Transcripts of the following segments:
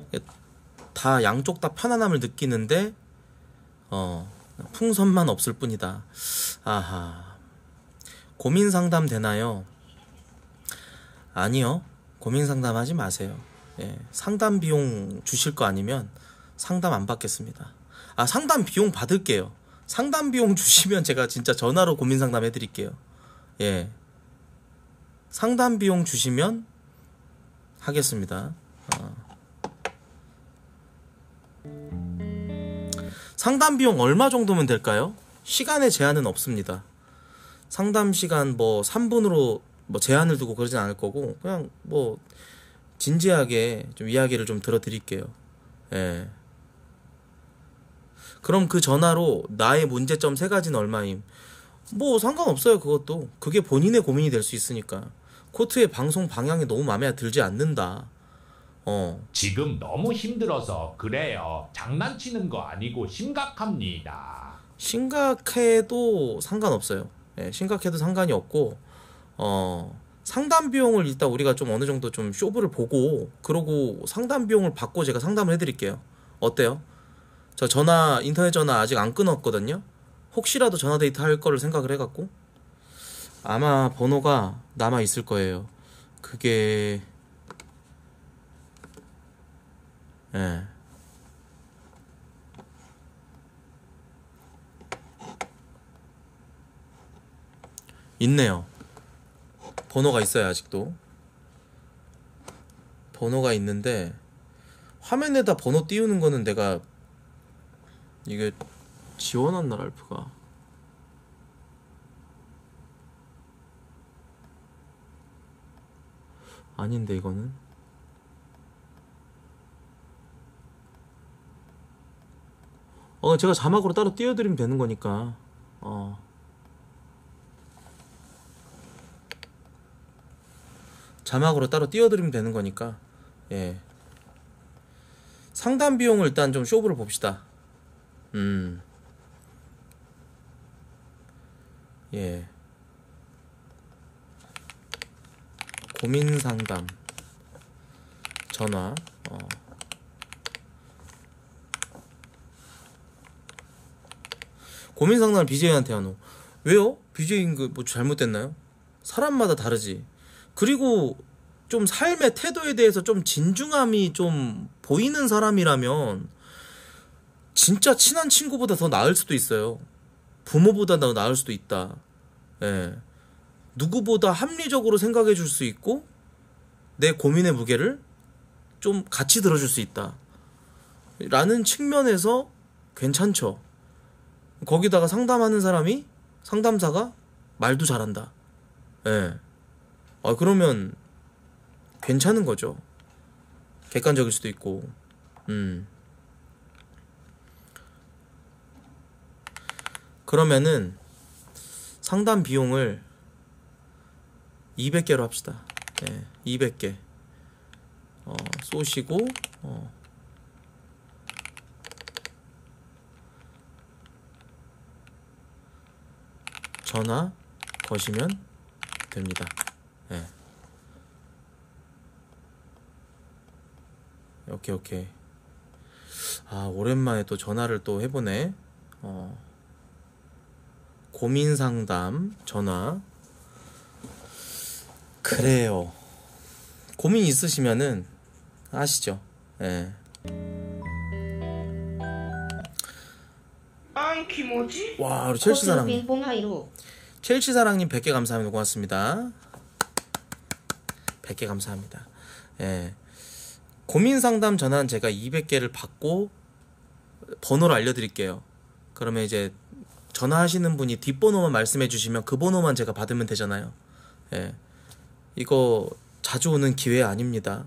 다 양쪽 다 편안함을 느끼는데 풍선만 없을 뿐이다. 아하. 고민 상담 되나요? 아니요. 고민 상담하지 마세요. 예, 상담 비용 주실 거 아니면 상담 안 받겠습니다. 아, 상담 비용 받을게요. 상담 비용 주시면 제가 진짜 전화로 고민 상담 해드릴게요. 예, 상담 비용 주시면 하겠습니다. 상담 비용 얼마 정도면 될까요? 시간에 제한은 없습니다. 상담 시간 뭐 3분으로 뭐 제한을 두고 그러진 않을 거고, 그냥 뭐 진지하게 좀 이야기를 좀 들어드릴게요. 예. 그럼 그 전화로 나의 문제점 3가지는 얼마임? 뭐 상관없어요. 그것도 그게 본인의 고민이 될 수 있으니까. 코트의 방송 방향이 너무 마음에 들지 않는다. 지금 너무 힘들어서 그래요. 장난치는 거 아니고 심각합니다. 심각해도 상관없어요. 예, 심각해도 상관이 없고, 상담 비용을 일단 우리가 좀 어느 정도 좀 쇼부를 보고, 그러고 상담 비용을 받고 제가 상담을 해드릴게요. 어때요? 저 전화, 인터넷 전화 아직 안 끊었거든요. 혹시라도 전화 데이트 할 거를 생각을 해갖고 아마 번호가 남아 있을 거예요. 그게 예. 있네요. 번호가 있어요. 아직도 번호가 있는데 화면에다 번호 띄우는 거는 내가 이게 지원했나 랄프가. 아닌데 이거는 제가 자막으로 따로 띄워드리면 되는 거니까. 자막으로 따로 띄워드리면 되는 거니까. 예. 상담 비용을 일단 좀 쇼부를 봅시다. 예. 고민 상담 전화. 고민 상담을 BJ한테 하노. 왜요? BJ인 그 뭐 잘못됐나요? 사람마다 다르지. 그리고 좀 삶의 태도에 대해서 좀 진중함이 좀 보이는 사람이라면 진짜 친한 친구보다 더 나을 수도 있어요. 부모보다 더 나을 수도 있다. 예. 누구보다 합리적으로 생각해 줄 수 있고 내 고민의 무게를 좀 같이 들어줄 수 있다 라는 측면에서 괜찮죠. 거기다가 상담하는 사람이, 상담사가 말도 잘한다. 예. 그러면 괜찮은 거죠. 객관적일 수도 있고. 그러면은 상담 비용을 200개로 합시다. 예, 200개 쏘시고 전화 거시면 됩니다. 예. 오케이. 아, 오랜만에 또 전화를 또 해보네. 고민 상담 전화. 그래요. 고민 있으시면은 아시죠? 예. 와, 우리 첼시 사랑님. 첼시 사랑님 100개 감사합니다. 고맙습니다. 100개 감사합니다. 예. 고민 상담 전화는 제가 200개를 받고 번호를 알려드릴게요. 그러면 이제 전화하시는 분이 뒷번호만 말씀해 주시면 그 번호만 제가 받으면 되잖아요. 예. 이거 자주 오는 기회 아닙니다.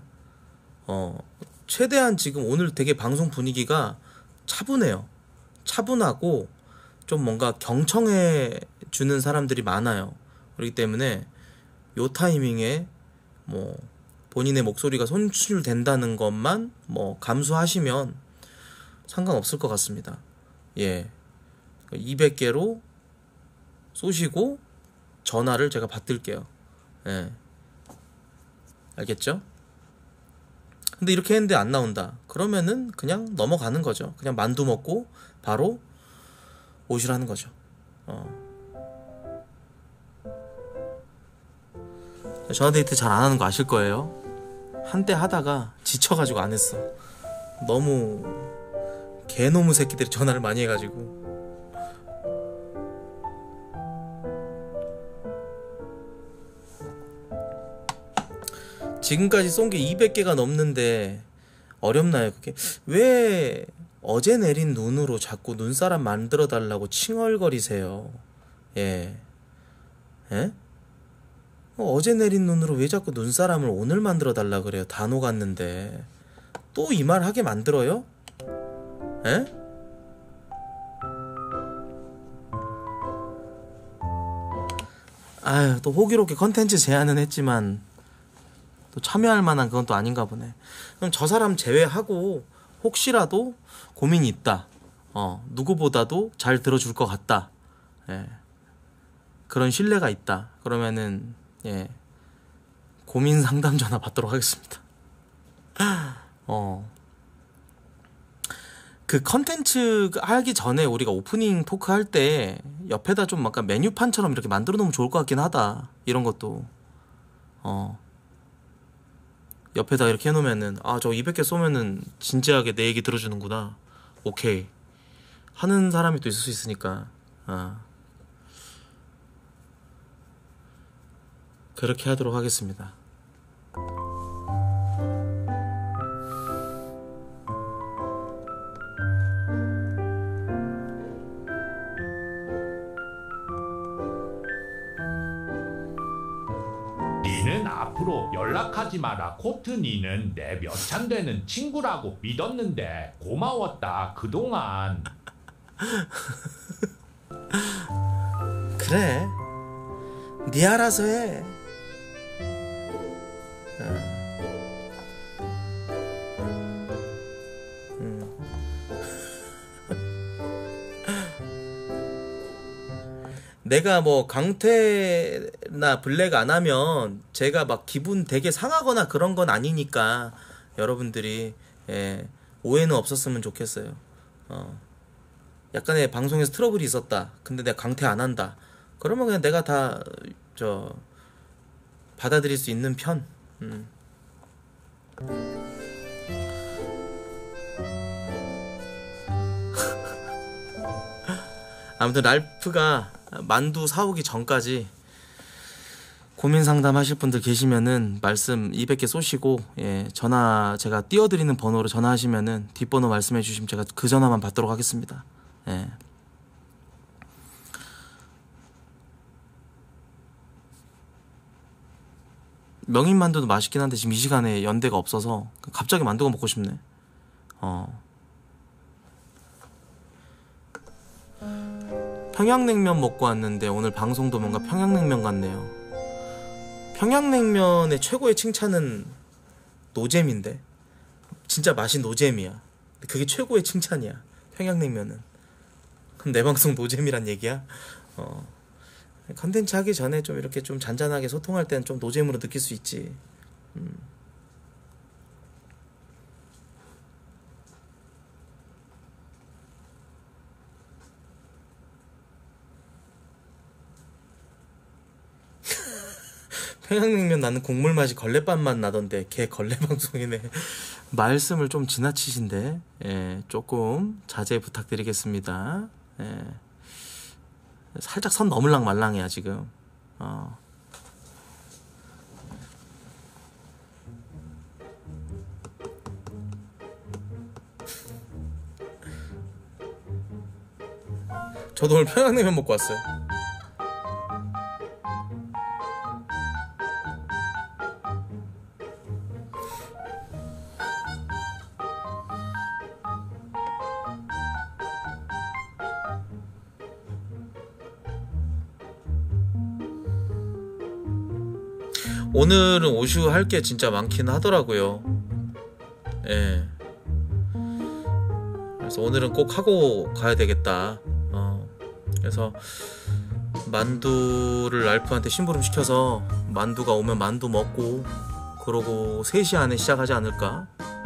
최대한 지금 오늘 되게 방송 분위기가 차분해요. 차분하고 좀 뭔가 경청해 주는 사람들이 많아요. 그렇기 때문에 요 타이밍에 뭐 본인의 목소리가 손출된다는 것만 뭐 감수하시면 상관없을 것 같습니다. 예. 200개로 쏘시고 전화를 제가 받을게요. 예. 알겠죠? 근데 이렇게 했는데 안 나온다. 그러면은 그냥 넘어가는 거죠. 그냥 만두 먹고 바로 오시라는 거죠. 전화데이트 잘 안 하는 거 아실 거예요. 한때 하다가 지쳐가지고 안 했어. 너무 개놈의 새끼들이 전화를 많이 해가지고. 지금까지 쏜 게 200개가 넘는데 어렵나요 그게? 왜 어제 내린 눈으로 자꾸 눈사람 만들어 달라고 칭얼거리세요? 예? 어제 내린 눈으로 왜 자꾸 눈사람을 오늘 만들어 달라 그래요? 다 녹았는데 또 이 말 하게 만들어요? 예? 아유, 또 호기롭게 컨텐츠 제안은 했지만 또 참여할 만한 그건 또 아닌가 보네. 그럼 저 사람 제외하고 혹시라도 고민이 있다. 누구보다도 잘 들어줄 것 같다. 예. 그런 신뢰가 있다. 그러면은 예. 고민 상담 전화 받도록 하겠습니다. 그 컨텐츠 하기 전에 우리가 오프닝 토크 할 때 옆에다 좀 약간 메뉴판처럼 이렇게 만들어 놓으면 좋을 것 같긴 하다. 이런 것도 옆에다 이렇게 해놓으면은 저 200개 쏘면은 진지하게 내 얘기 들어주는구나. 오케이 하는 사람이 또 있을 수 있으니까 그렇게 하도록 하겠습니다. 니는 앞으로 연락하지 마라. 코트 니는 내 몇 찬 되는 친구라고 믿었는데 고마웠다 그동안. 그래 니 알아서 해. 내가 뭐 강퇴나 블랙 안 하면 제가 막 기분 되게 상하거나 그런 건 아니니까 여러분들이 오해는 없었으면 좋겠어요. 약간의 방송에서 트러블이 있었다. 근데 내가 강퇴 안 한다. 그러면 그냥 내가 다 받아들일 수 있는 편. 아무튼 랄프가 만두 사오기 전까지 고민 상담 하실 분들 계시면은 말씀 200개 쏘시고 전화 제가 띄워드리는 번호로 전화하시면은 뒷번호 말씀해 주시면 제가 그 전화만 받도록 하겠습니다. 명인 만두도 맛있긴 한데 지금 이 시간에 연대가 없어서 갑자기 만두가 먹고 싶네. 평양냉면 먹고 왔는데 오늘 방송도 뭔가 평양냉면 같네요. 평양냉면의 최고의 칭찬은 노잼인데 진짜 맛이 노잼이야. 그게 최고의 칭찬이야. 평양냉면은. 그럼 내 방송 노잼이란 얘기야? 컨텐츠 하기 전에 좀 이렇게 좀 잔잔하게 소통할 때는 좀 노잼으로 느낄 수 있지. 평양냉면 나는 국물 맛이 걸레밥 맛 나던데 걔 걸레 방송이네. 말씀을 좀 지나치신데 조금 자제 부탁드리겠습니다. 살짝 선 넘을랑 말랑이야 지금. 저도 오늘 평양냉면 먹고 왔어요. 오늘은 오슈 할 게 진짜 많긴 하더라고요. 그래서 오늘은 꼭 하고 가야 되겠다. 그래서 만두를 랄프한테 심부름 시켜서 만두가 오면 만두 먹고 그러고 3시 안에 시작하지 않을까.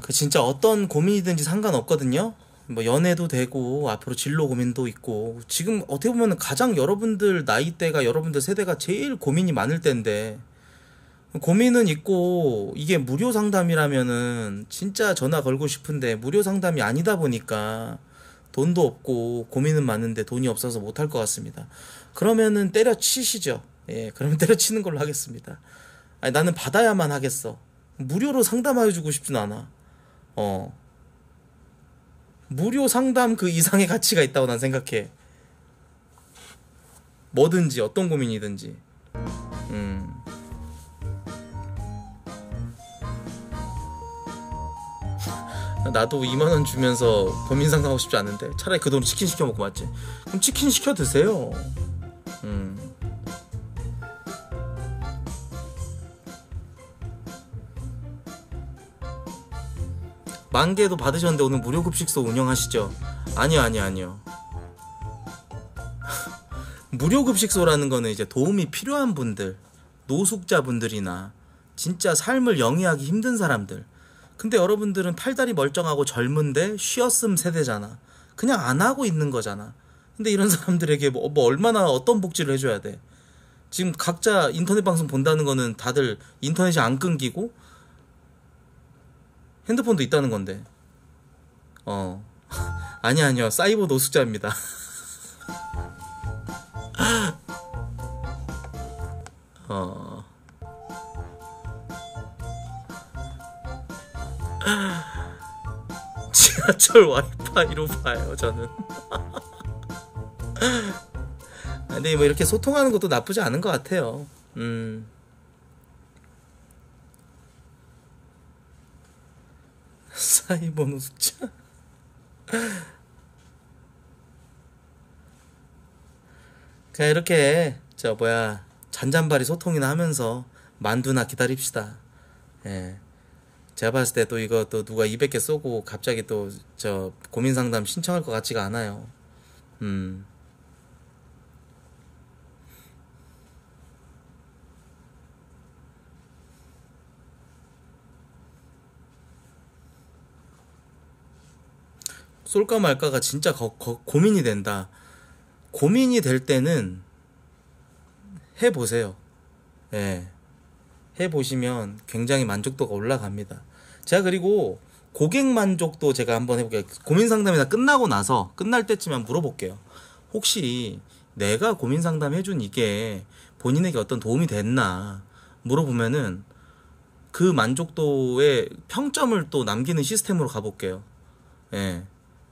그 진짜 어떤 고민이든지 상관없거든요. 뭐 연애도 되고 앞으로 진로 고민도 있고 지금 어떻게 보면 가장 여러분들 나이대가 여러분들 세대가 제일 고민이 많을 때인데 고민은 있고 이게 무료 상담이라면은 진짜 전화 걸고 싶은데 무료 상담이 아니다 보니까 돈도 없고 고민은 많은데 돈이 없어서 못할 것 같습니다. 그러면은 때려치시죠. 예, 그러면 때려치는 걸로 하겠습니다. 아니, 나는 받아야만 하겠어. 무료로 상담해주고 싶진 않아. 무료 상담 그 이상의 가치가 있다고 난 생각해. 뭐든지 어떤 고민이든지. 나도 2만원 주면서 고민 상담하고 싶지 않은데 차라리 그 돈 치킨 시켜 먹고 맞지? 그럼 치킨 시켜 드세요. 만개도 받으셨는데 오늘 무료급식소 운영하시죠? 아니요. 무료급식소라는 거는 이제 도움이 필요한 분들, 노숙자분들이나 진짜 삶을 영위하기 힘든 사람들. 근데 여러분들은 팔다리 멀쩡하고 젊은데 쉬었음 세대잖아. 그냥 안 하고 있는 거잖아. 근데 이런 사람들에게 뭐 얼마나 어떤 복지를 해줘야 돼? 지금 각자 인터넷 방송 본다는 거는 다들 인터넷이 안 끊기고 핸드폰도 있다는 건데. 아니요. 사이버 노숙자입니다. 지하철 와이파이로 봐요, 저는. 근데 뭐 이렇게 소통하는 것도 나쁘지 않은 것 같아요. 사이버 노숙자. 그냥 이렇게 잔잔바리 소통이나 하면서 만두나 기다립시다. 예. 제가 봤을 때 또 이거 또 누가 200개 쏘고 갑자기 또 고민 상담 신청할 것 같지가 않아요. 쏠까 말까가 진짜 고민이 된다. 고민이 될 때는 해보세요. 예. 해보시면 굉장히 만족도가 올라갑니다. 제가 그리고 고객 만족도 제가 한번 해볼게요. 고민 상담이 다 끝나고 나서 끝날 때쯤에 한번 물어볼게요. 혹시 내가 고민 상담 해준 이게 본인에게 어떤 도움이 됐나 물어보면은 그 만족도의 평점을 또 남기는 시스템으로 가볼게요. 예.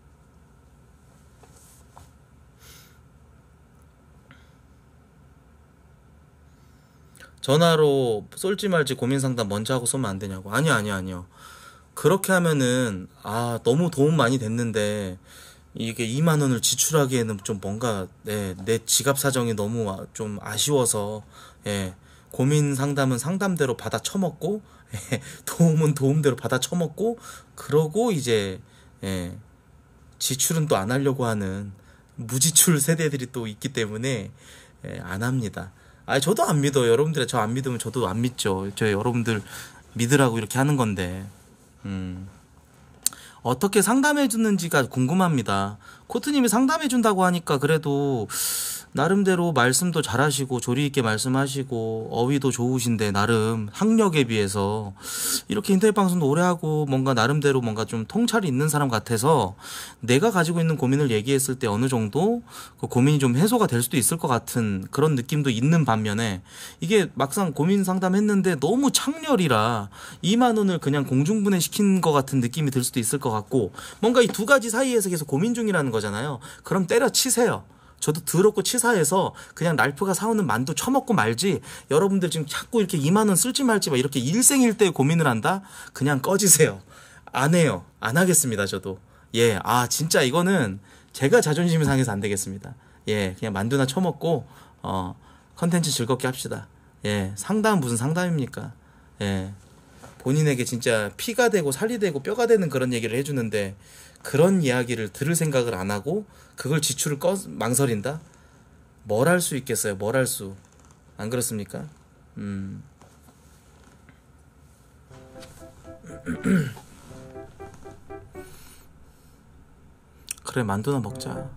전화로 쏠지 말지 고민 상담 먼저 하고 쏘면 안 되냐고. 아니요. 그렇게 하면은 너무 도움 많이 됐는데 이게 2만 원을 지출하기에는 좀 뭔가 내 지갑 사정이 너무 좀 아쉬워서 고민 상담은 상담대로 받아 처먹고 도움은 도움대로 받아 처먹고 그러고 이제 지출은 또 안 하려고 하는 무지출 세대들이 또 있기 때문에 안 합니다. 저도 안 믿어요. 여러분들이 저 안 믿으면 저도 안 믿죠. 저 여러분들 믿으라고 이렇게 하는 건데. 어떻게 상담해 주는지가 궁금합니다. 코트님이 상담해 준다고 하니까 그래도 나름대로 말씀도 잘하시고 조리 있게 말씀하시고 어휘도 좋으신데 나름 학력에 비해서 이렇게 인터넷 방송도 오래 하고 뭔가 나름대로 뭔가 좀 통찰이 있는 사람 같아서 내가 가지고 있는 고민을 얘기했을 때 어느 정도 그 고민이 좀 해소가 될 수도 있을 것 같은 그런 느낌도 있는 반면에 이게 막상 고민 상담했는데 너무 창렬이라 2만 원을 그냥 공중분해 시킨 것 같은 느낌이 들 수도 있을 것 같고 뭔가 이 두 가지 사이에서 계속 고민 중이라는 거잖아요. 그럼 때려치세요. 저도 더럽고 치사해서 그냥 랄프가 사오는 만두 처먹고 말지 여러분들 지금 자꾸 이렇게 2만 원 쓸지 말지 막 이렇게 일생일대 고민을 한다? 그냥 꺼지세요. 안 해요. 안 하겠습니다. 저도. 진짜 이거는 제가 자존심이 상해서 안 되겠습니다. 그냥 만두나 처먹고 컨텐츠 즐겁게 합시다. 상담은 무슨 상담입니까? 본인에게 진짜 피가 되고 살이 되고 뼈가 되는 그런 얘기를 해주는데 그런 이야기를 들을 생각을 안 하고 그걸 지출을 망설인다? 뭘 할 수 있겠어요? 뭘 할 수? 안 그렇습니까? 그래, 만두나 먹자.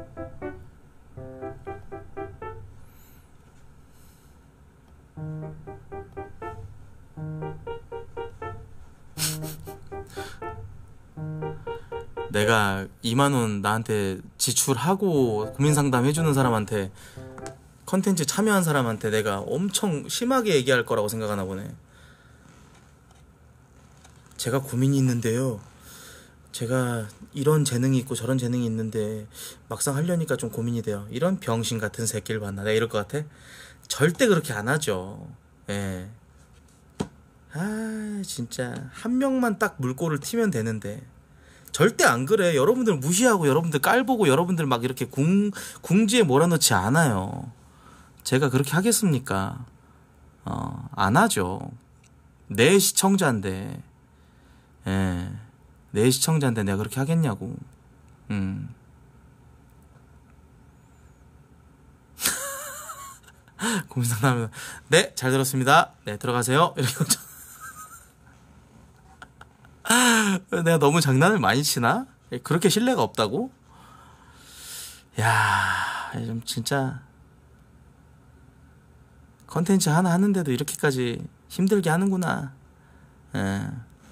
내가 2만원 나한테 지출하고 고민상담 해주는 사람한테, 컨텐츠 참여한 사람한테 내가 엄청 심하게 얘기할 거라고 생각하나 보네. 제가 고민이 있는데요, 제가 이런 재능이 있고 저런 재능이 있는데 막상 하려니까 좀 고민이 돼요. 이런 병신 같은 새끼를 봤나, 내가 이럴 것 같아? 절대 그렇게 안 하죠. 예. 아, 진짜 한 명만 딱 물꼬를 튀면 되는데 절대 안 그래. 여러분들 무시하고 여러분들 깔보고 여러분들 막 이렇게 궁지에 몰아넣지 않아요. 제가 그렇게 하겠습니까? 안 하죠. 내 시청자인데, 예, 내 시청자인데 내가 그렇게 하겠냐고. 고민상담은, 네, 잘 들었습니다. 네, 들어가세요. 이렇게. 내가 너무 장난을 많이 치나? 그렇게 신뢰가 없다고? 야, 좀 진짜 컨텐츠 하나 하는데도 이렇게까지 힘들게 하는구나. 예.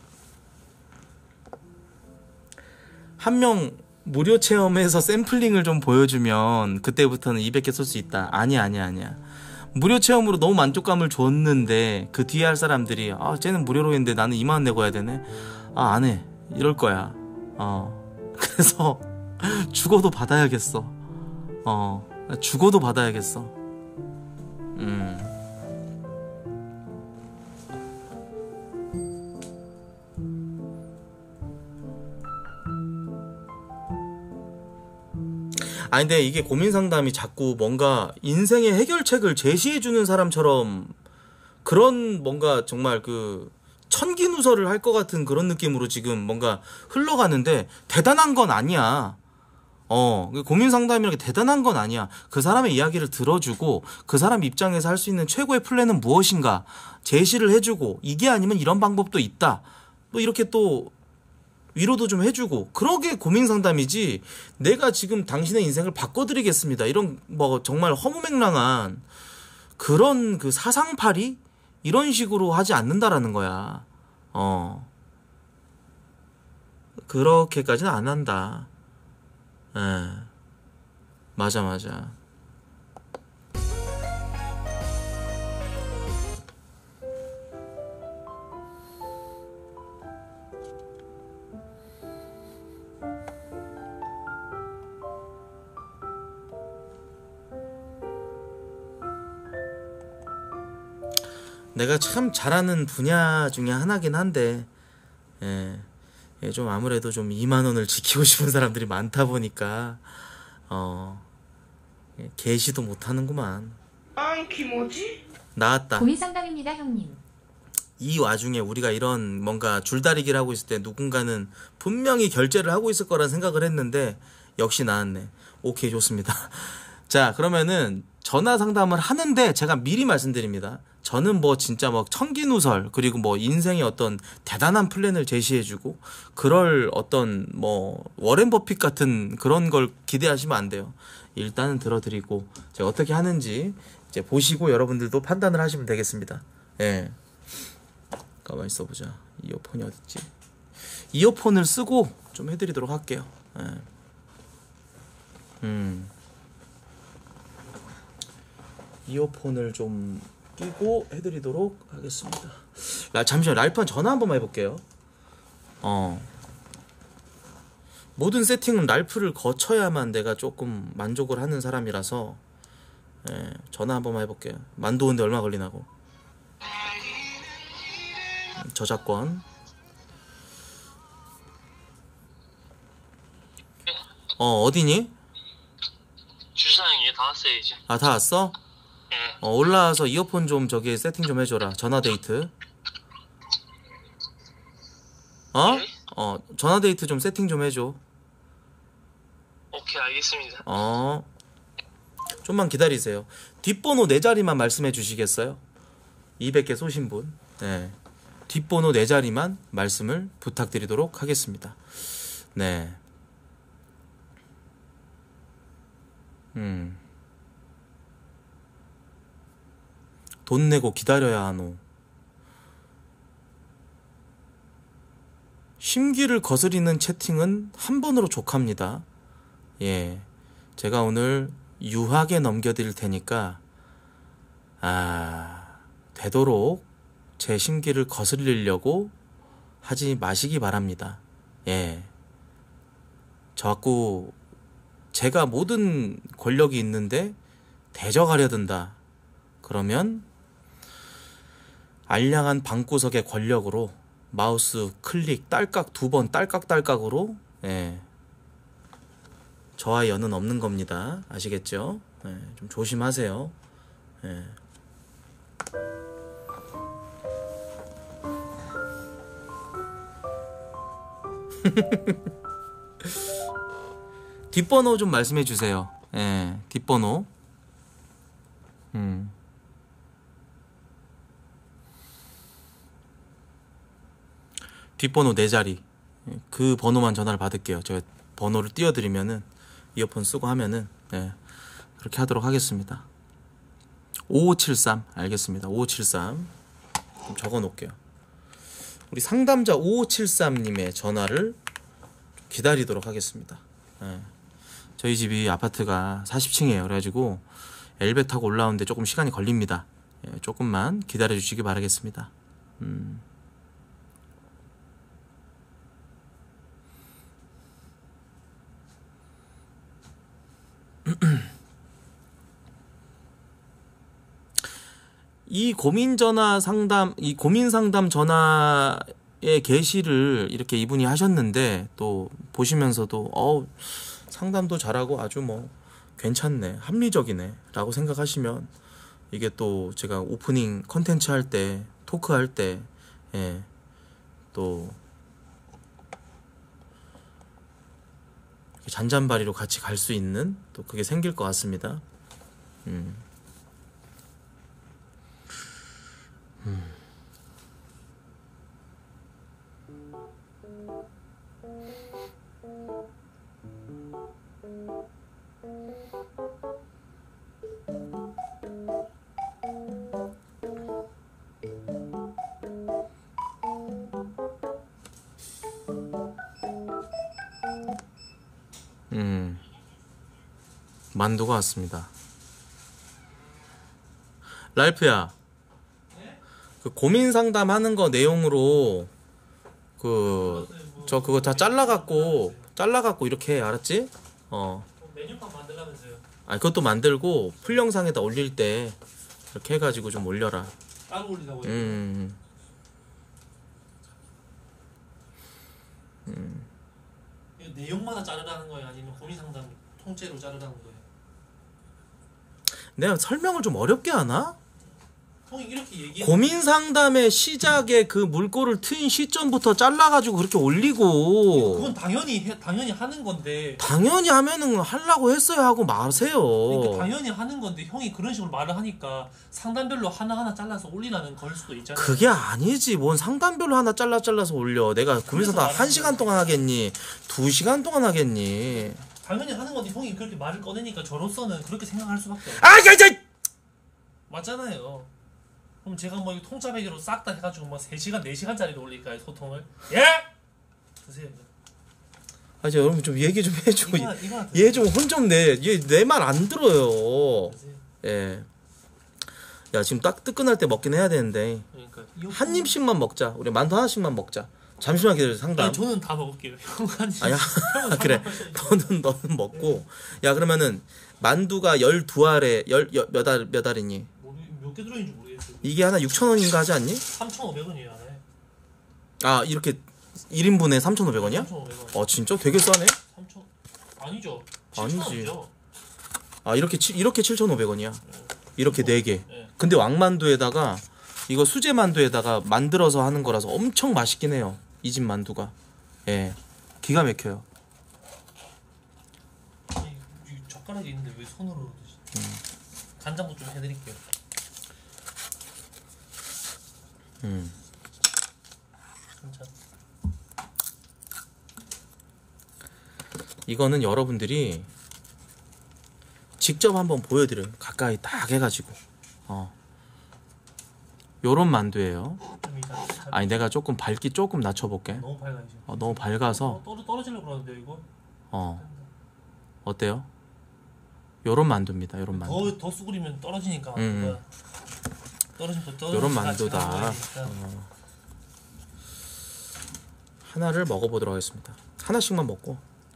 한 명 무료 체험해서 샘플링을 좀 보여주면 그때부터는 200개 쏠 수 있다. 아니야. 무료 체험으로 너무 만족감을 줬는데 그 뒤에 할 사람들이, 아, 쟤는 무료로 했는데 나는 2만원 내고 해야 되네? 아, 안 해. 이럴 거야. 그래서 죽어도 받아야겠어. 죽어도 받아야겠어. 아니, 근데 이게 고민상담이 자꾸 뭔가 인생의 해결책을 제시해주는 사람처럼 그런 뭔가 정말 그 천기누설을 할 것 같은 그런 느낌으로 지금 뭔가 흘러가는데, 대단한 건 아니야. 고민상담이라는 게 대단한 건 아니야. 그 사람의 이야기를 들어주고 그 사람 입장에서 할 수 있는 최고의 플랜은 무엇인가 제시를 해주고, 이게 아니면 이런 방법도 있다, 또 이렇게 또 위로도 좀 해주고, 그러게 고민상담이지, 내가 지금 당신의 인생을 바꿔드리겠습니다, 이런 뭐 정말 허무맹랑한 그런 그 사상팔이 이런 식으로 하지 않는다라는 거야. 그렇게까지는 안 한다. 예. 맞아. 내가 참 잘하는 분야 중에 하나긴 한데, 예, 좀 아무래도 좀 2만원을 지키고 싶은 사람들이 많다 보니까 개시도 못하는구만. 뭐지? 나왔다. 고민상담입니다, 형님. 이 와중에 우리가 이런 뭔가 줄다리기를 하고 있을 때 누군가는 분명히 결제를 하고 있을 거란 생각을 했는데 역시 나왔네. 오케이, 좋습니다. 자, 그러면은 전화 상담을 하는데 제가 미리 말씀드립니다. 저는 뭐 진짜 뭐 천기누설, 그리고 뭐 인생의 어떤 대단한 플랜을 제시해주고 그럴 어떤 뭐 워렌 버핏 같은 그런 걸 기대하시면 안 돼요. 일단은 들어드리고 제가 어떻게 하는지 이제 보시고 여러분들도 판단을 하시면 되겠습니다. 예. 가만히 있어보자. 이어폰이 어딨지? 이어폰을 쓰고 좀 해드리도록 할게요. 예. 이어폰을 좀 끼고 해드리도록 하겠습니다. 잠시만, 랄프한 전화 한 번만 해볼게요. 모든 세팅은 랄프를 거쳐야만 내가 조금 만족을 하는 사람이라서, 예, 전화 한 번만 해볼게요. 만두 오는데 얼마 걸리나고. 저작권. 어디니? 주차장에 다 왔어요 이제. 아, 다 왔어? 네. 올라와서 이어폰 좀 저기 세팅 좀 해줘라. 전화 데이트. 네? 전화 데이트 좀 세팅 좀 해줘. 오케이, 알겠습니다. 좀만 기다리세요. 뒷번호 4자리만 말씀해 주시겠어요? 200개 쏘신 분. 네. 뒷번호 4자리만 말씀을 부탁드리도록 하겠습니다. 네. 돈 내고 기다려야 하노. 심기를 거스리는 채팅은 한 번으로 족합니다. 예, 제가 오늘 유하게 넘겨드릴 테니까 되도록 제 심기를 거스리려고 하지 마시기 바랍니다. 예, 자꾸 제가 모든 권력이 있는데 대적하려 든다. 그러면 알량한 방구석의 권력으로 마우스 클릭 딸깍 2번 딸깍딸깍으로 저와 연은 없는 겁니다. 아시겠죠? 좀 조심하세요. 뒷번호 좀 말씀해 주세요. 뒷번호. 뒷번호 4자리. 그 번호만 전화를 받을게요. 제가 번호를 띄워드리면은 이어폰 쓰고 하면은 그렇게 하도록 하겠습니다. 5573 알겠습니다. 5573 좀 적어 놓을게요. 우리 상담자 5573님의 전화를 기다리도록 하겠습니다. 저희 집이 아파트가 40층이에요. 그래가지고 엘베 타고 올라오는데 조금 시간이 걸립니다. 조금만 기다려 주시기 바라겠습니다. 이 고민 상담 전화의 게시를 이렇게 이분이 하셨는데 또 보시면서도 상담도 잘하고 아주 뭐 괜찮네, 합리적이네 라고 생각하시면 이게 또 제가 오프닝 컨텐츠 할 때, 토크 할 때 또 잔잔바리로 같이 갈 수 있는 또 그게 생길 것 같습니다. 만두가 왔습니다. 랄프야, 그 고민 상담하는 거 내용으로 그거 다 잘라갖고 이렇게 해, 알았지? 메뉴판 만들라면서요. 아니 그것도 만들고 풀 영상에다 올릴 때 이렇게 해가지고 좀 올려라. 따로 올리라고요? 이거 내용마다 자르라는 거예요? 아니면 고민 상담 통째로 자르라는 거예요? 내가 설명을 좀 어렵게 하나? 형이 이렇게 얘기해. 고민 상담의 시작에 그 물꼬를 트인 시점부터 잘라가지고 그렇게 올리고. 그건 당연히 하는 건데. 당연히 하면은 하려고 했어야 하고 마세요. 그러니까 당연히 하는 건데 형이 그런 식으로 말을 하니까 상담별로 하나하나 잘라서 올리라는 걸 수도 있잖아요. 그게 아니지. 뭔 상담별로 하나 잘라서 올려. 내가 고민 상담 1시간 동안 하겠니? 2시간 동안 하겠니? 당연히 하는 건데 형이 그렇게 말을 꺼내니까 저로서는 그렇게 생각할 수밖에 없어요. 맞잖아요. 그럼 제가 뭐 통짜배기로 싹 다 해가지고 뭐 3시간, 4시간짜리로 올릴까요, 소통을? 예? 드세요. 아, 여러분 좀 얘기 좀 해줘. 이거 얘 좀 혼 좀 내. 얘 내 말 안 들어요. 드세요. 예. 야, 지금 딱 뜨끈할 때 먹긴 해야 되는데. 그러니까 한 입씩만 먹자. 우리 만두 하나씩만 먹자. 잠시만 기다려, 상담. 아니, 저는 다 먹을게요. 아야, 그래. 너는 먹고. 야, 그러면은 만두가 12알에 몇 알이니? 몇 개 들어있는지 모르겠어요. 이게 하나 6,000원인가 하지 않니? 3,500원이에요. 아, 이렇게 1인분에 3,500원이야? 3,500원. 진짜? 되게 싸네? 3,000... 아니죠. 아니지. 7,000원이죠. 아, 이렇게 7,500원이야. 이렇게 4개. 네. 근데 왕만두에다가 이거 수제 만두에다가 만들어서 하는 거라서 엄청 맛있긴 해요. 이 집 만두가. 예. 기가 막혀요. 아니, 이 젓가락이 있는데 왜 손으로 드시지? 간장도 좀 해드릴게요. 진짜. 이거는 여러분들이 직접 한번 보여드려요. 가까이 딱 해가지고. 요런 만두예요. 좀 이상. 아니 내가 조금 밝기 조금 낮춰볼게. 너무 밝아 이제. 너무 밝아서. 떨어지려고 그러는데 이거. 어때요? 요런 만두입니다. 요런 만두. 더 수그리면 떨어지니까. 떨어지면 또 요런 만두다. 하나를 먹어보도록 하겠습니다. 하나씩만 먹고.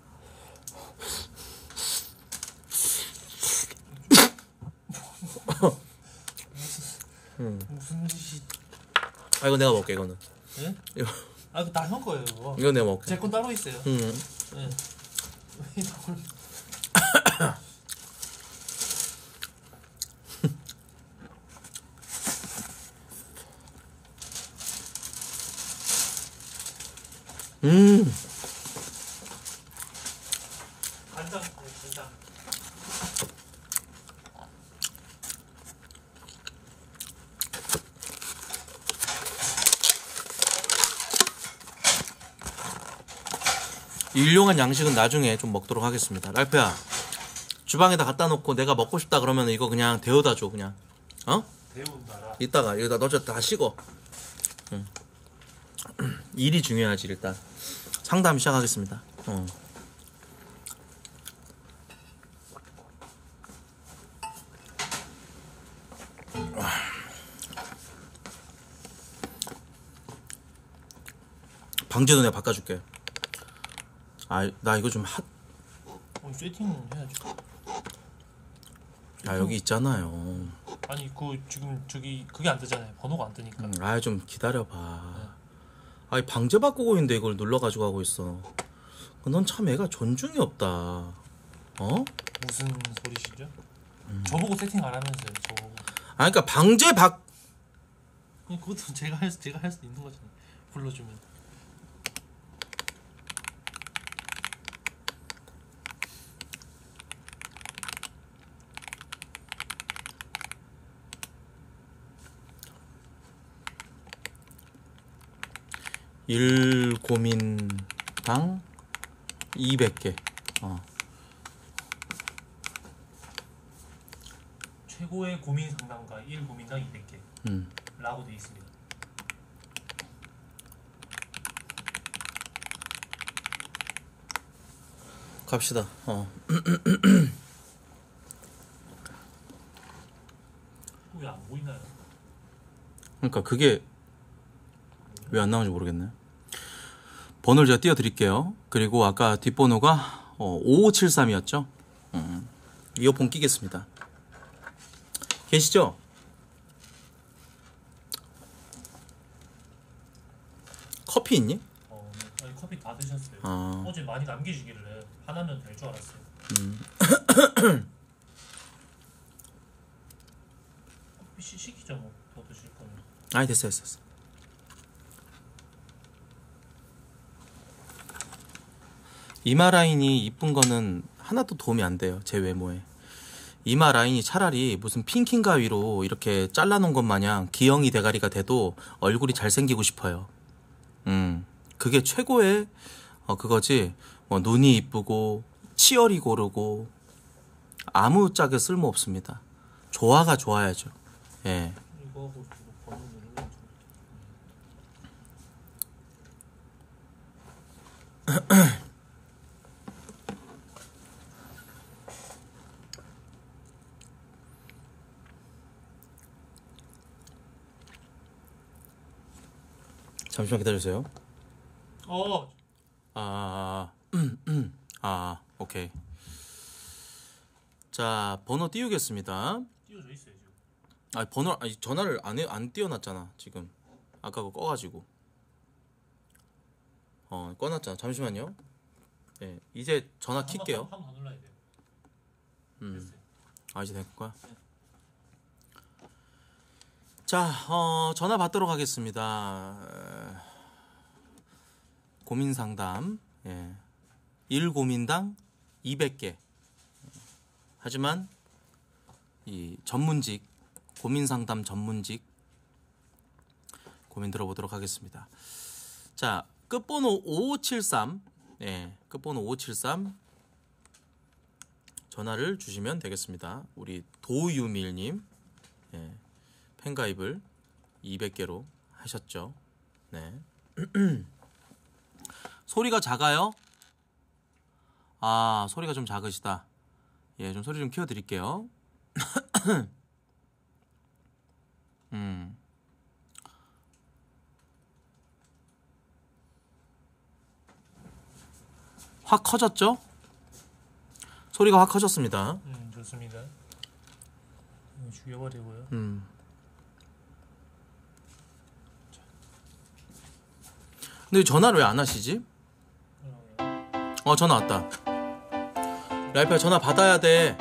무슨 짓이? 아 이거 내가 먹게 이거는. 예? 이거 아 이거 다 형 거예요 이거. 이거 내가 먹게. 제 건 따로 있어요. 예. 간장, 간장. 일용한 양식은 나중에 좀 먹도록 하겠습니다. 랄프야, 주방에다 갖다 놓고 내가 먹고 싶다 그러면 이거 그냥 데워다 줘 그냥. 데운다라. 이따가 여기다 넣어줘 다 식어. 일이 중요하지 일단. 상담 시작하겠습니다. 방제도 내가 바꿔줄게. 나 이거 좀 세팅 해야죠. 여기 있잖아요. 아니 지금 그게 안 뜨잖아요. 번호가 안 뜨니까. 좀 기다려봐. 방제 바꾸고 있는데 이걸 눌러가지고 하고 있어. 넌 참 애가 존중이 없다. 무슨 소리시죠? 저보고 세팅 안 하면서요. 저보고. 그러니까 방제 그것도 제가 할 수 있는 거잖아요. 불러주면. 일 고민당 200개. 최고의 고민 상담가 1고민당 200개 라고 돼 있습니다. 갑시다. 왜 안 보이나요? 그러니까 그게 왜 안 나오는지 모르겠네. 번호를 제가 띄워드릴게요. 그리고 아까 뒷번호가 5573이었죠. 이어폰 끼겠습니다. 계시죠? 커피 있니? 아니, 커피 다 드셨어요. 어제 많이 남겨주기를 하나면 될 줄 알았어요. 커피 시키죠 뭐. 더 드실 거면. 아니 됐어. 이마 라인이 이쁜 거는 하나도 도움이 안 돼요. 제 외모에. 이마 라인이 차라리 무슨 핑킹 가위로 이렇게 잘라놓은 것 마냥 기영이 대가리가 돼도 얼굴이 잘생기고 싶어요. 그게 최고의 그거지. 뭐 눈이 이쁘고 치열이 고르고 아무 짝에 쓸모 없습니다. 조화가 좋아야죠. 예. 이거 하고 번호 누르는 건 잠시만 기다려주세요. 오케이. 자, 번호 띄우겠습니다. 띄워져 있어요 지금. 전화를 안 띄워놨잖아 지금. 아까 그거 꺼가지고. 꺼놨잖아. 잠시만요. 네, 이제 전화 킬게요. 한번 더 눌러야 돼요. 됐어요. 이제 될 거야. 자, 전화 받도록 하겠습니다. 고민 상담. 예. 1고민당 200개. 하지만 이 전문직 고민 상담 전문직 고민 들어보도록 하겠습니다. 자, 끝번호 5573. 예. 끝번호 5573. 전화를 주시면 되겠습니다. 우리 도유밀님, 예, 팬가입을 200개로 하셨죠. 네. 소리가 작아요? 아, 소리가 좀 작으시다. 예, 좀 소리 좀 키워드릴게요. 확 커졌죠? 소리가 확 커졌습니다. 좋습니다. 죽여버리고요. 근데 전화를 왜 안 하시지? 전화 왔다. 라이프야, 전화 받아야 돼.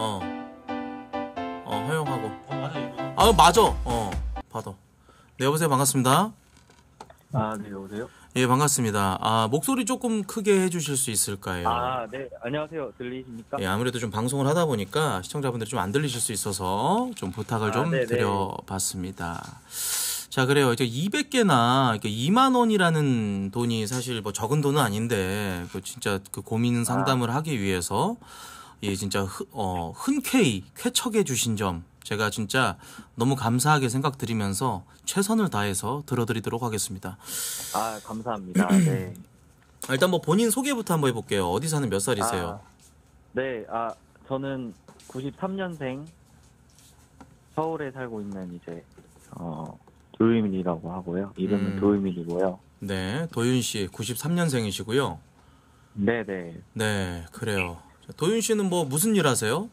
허용하고. 맞아 이거. 아, 맞아. 받아. 네, 여보세요. 반갑습니다. 아, 네, 여보세요? 예, 반갑습니다. 아, 목소리 조금 크게 해주실 수 있을까요? 아, 네, 안녕하세요. 들리십니까? 예, 아무래도 좀 방송을 하다 보니까 시청자분들이 좀 안 들리실 수 있어서 좀 부탁을 좀 네네. 드려봤습니다. 자, 그래요. 이제 200개나 2만 원이라는 돈이 사실 뭐 적은 돈은 아닌데, 그 진짜 그 고민 상담을 하기 위해서, 예, 진짜 흔쾌히 쾌척해 주신 점, 제가 진짜 너무 감사하게 생각드리면서 최선을 다해서 들어드리도록 하겠습니다. 아, 감사합니다. 네. 일단 뭐 본인 소개부터 한번 해볼게요. 어디 사는 몇 살이세요? 네, 저는 93년생 서울에 살고 있는 이제, 도유민이라고 하고요. 이름은 도유민이고요. 네, 도윤 씨 93년생이시고요. 네네. 네, 그래요. 도윤 씨는 뭐 무슨 일 하세요?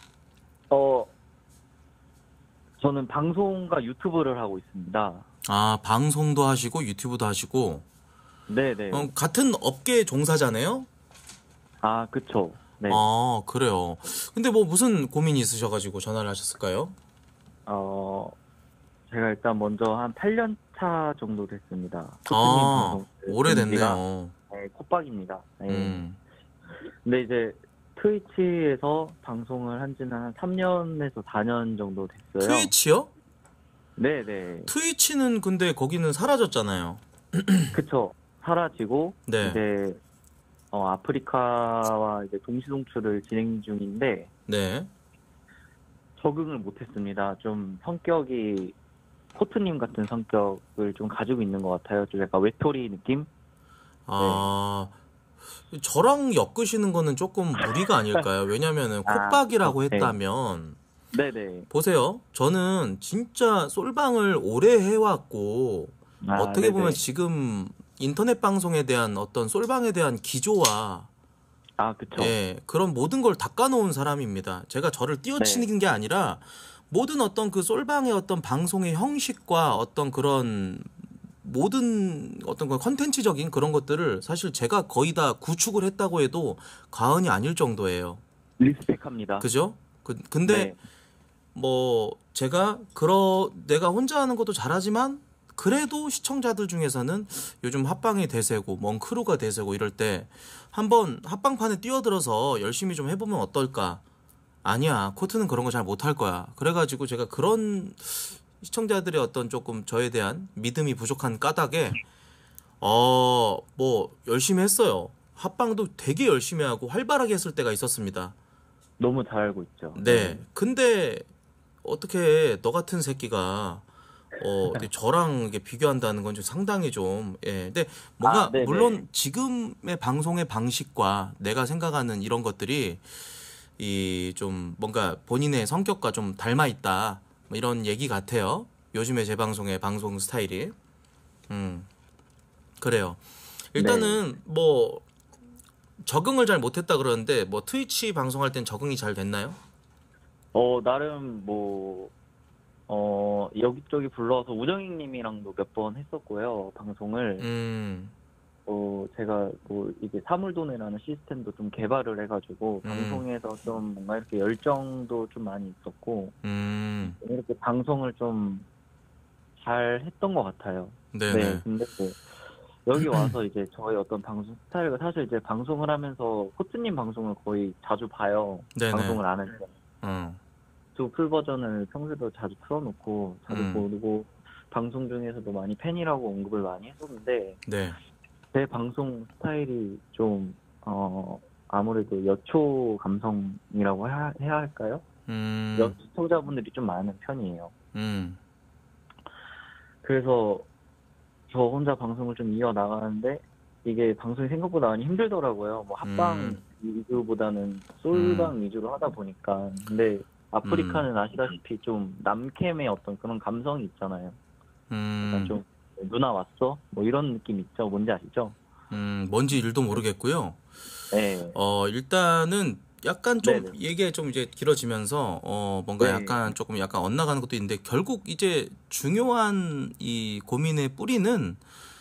저는 방송과 유튜브를 하고 있습니다. 아, 방송도 하시고 유튜브도 하시고. 네네. 같은 업계 종사잖아요? 아, 그쵸. 네. 아, 그래요. 근데 뭐 무슨 고민이 있으셔가지고 전화를 하셨을까요? 제가 일단 먼저 한 8년 차 정도 됐습니다. 아, 코트님 오래됐네요. 네, 콧박입니다. 네. 음. 근데 이제 트위치에서 방송을 한 지는 한 3년에서 4년 정도 됐어요. 트위치요? 네네. 트위치는 근데 거기는 사라졌잖아요. 그쵸. 사라지고, 네. 이제, 아프리카와 이제 동시송출을 진행 중인데, 네. 적응을 못했습니다. 좀 성격이, 코트님 같은 성격을 좀 가지고 있는 것 같아요. 좀 약간 외톨이 느낌? 아, 저랑 엮으시는 거는 조금 무리가 아닐까요? 왜냐면은 콧박이라고 네. 했다면, 네네. 보세요. 저는 진짜 솔방을 오래 해왔고, 어떻게 네네. 보면 지금 인터넷 방송에 대한 어떤 솔방에 대한 기조와, 그쵸. 예, 그런 모든 걸 닦아놓은 사람입니다. 제가 저를 띄워치는 게 아니라, 모든 어떤 그 솔방의 어떤 방송의 형식과 어떤 그런 모든 어떤 그 컨텐츠적인 그런 것들을 사실 제가 거의 다 구축을 했다고 해도 과언이 아닐 정도예요. 리스펙합니다. 그죠? 근데 네. 뭐 제가 내가 혼자 하는 것도 잘하지만 그래도 시청자들 중에서는 요즘 합방이 대세고 멍크루가 대세고 이럴 때 한번 합방판에 뛰어들어서 열심히 좀 해보면 어떨까? 아니야, 코트는 그런 거 잘 못할 거야. 그래가지고 제가 그런 시청자들의 어떤 조금 저에 대한 믿음이 부족한 까닭에 뭐 열심히 했어요. 합방도 되게 열심히 하고 활발하게 했을 때가 있었습니다. 너무 잘 알고 있죠. 네. 근데 어떻게 너 같은 새끼가 저랑 이게 비교한다는 건 좀 상당히 좀, 예. 근데 뭔가 네네. 물론 지금의 방송의 방식과 내가 생각하는 이런 것들이 이 좀 뭔가 본인의 성격과 좀 닮아 있다. 뭐 이런 얘기 같아요. 요즘에 제 방송의 방송 스타일이. 그래요. 일단은 뭐 적응을 잘 못했다 그러는데 뭐 트위치 방송할 땐 적응이 잘 됐나요? 나름 여기저기 불러서 우정익 님이랑도 몇 번 했었고요, 방송을. 제가 이게 사물도네라는 시스템도 좀 개발을 해가지고, 방송에서 좀 뭔가 이렇게 열정도 좀 많이 있었고, 이렇게 방송을 좀 잘 했던 것 같아요. 네네. 네, 근데 여기 와서 이제 저희 어떤 방송 스타일과 사실 이제 방송을 하면서 코트님 방송을 거의 자주 봐요. 네네. 방송을 안 했는데. 또 풀 버전을 평소에도 자주 틀어놓고 자주 보고 방송 중에서도 많이 팬이라고 언급을 많이 했었는데 네. 제 방송 스타일이 좀 아무래도 여초 감성이라고 해야 할까요? 여시청자분들이 좀 많은 편이에요. 그래서 저 혼자 방송을 좀 이어나가는데 이게 방송이 생각보다 많이 힘들더라고요. 뭐 합방 위주보다는 솔방 위주로 하다 보니까. 근데 아프리카는 아시다시피 좀 남캠의 어떤 그런 감성이 있잖아요. 약간 좀 누나 왔어? 뭐 이런 느낌 있죠. 뭔지 아시죠? 뭔지 일도 모르겠고요. 네. 일단은 약간 좀 네네. 얘기가 좀 이제 길어지면서 뭔가 네. 약간 조금 약간 엇나가는 것도 있는데 결국 이제 중요한 이 고민의 뿌리는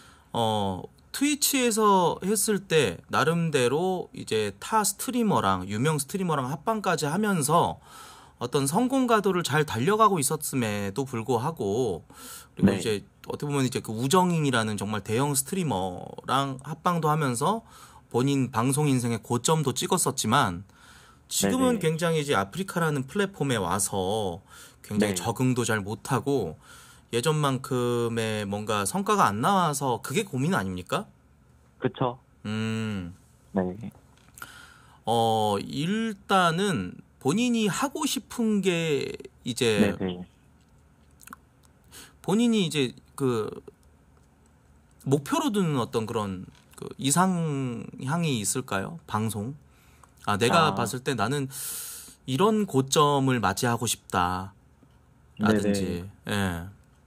트위치에서 했을 때 나름대로 이제 타 스트리머랑 유명 스트리머랑 합방까지 하면서 어떤 성공 가도를 잘 달려가고 있었음에도 불구하고 그리고 네. 이제 어떻게 보면 이제 그 우정인이라는 정말 대형 스트리머랑 합방도 하면서 본인 방송 인생의 고점도 찍었었지만 지금은 네네. 굉장히 이제 아프리카라는 플랫폼에 와서 굉장히 네. 적응도 잘 못하고 예전만큼의 뭔가 성과가 안 나와서 그게 고민 아닙니까? 그쵸? 음, 네. 일단은 본인이 하고 싶은 게 이제 네네. 본인이 이제 그 목표로 두는 어떤 그런 그 이상향이 있을까요? 방송? 내가 봤을 때 나는 이런 고점을 맞이하고 싶다. 라든지, 예.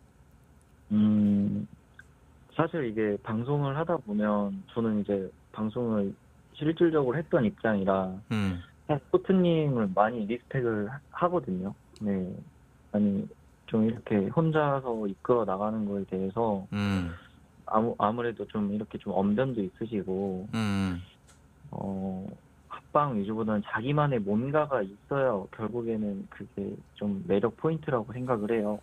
사실 이게 방송을 하다 보면 저는 이제 방송을 실질적으로 했던 입장이라 사실 코트님을 많이 리스펙을 하거든요. 네. 아니 좀 이렇게 혼자서 이끌어 나가는 거에 대해서 아무래도 좀 이렇게 좀 언변도 있으시고 합방 위주보다는 자기만의 뭔가가 있어야 결국에는 그게 좀 매력 포인트라고 생각을 해요.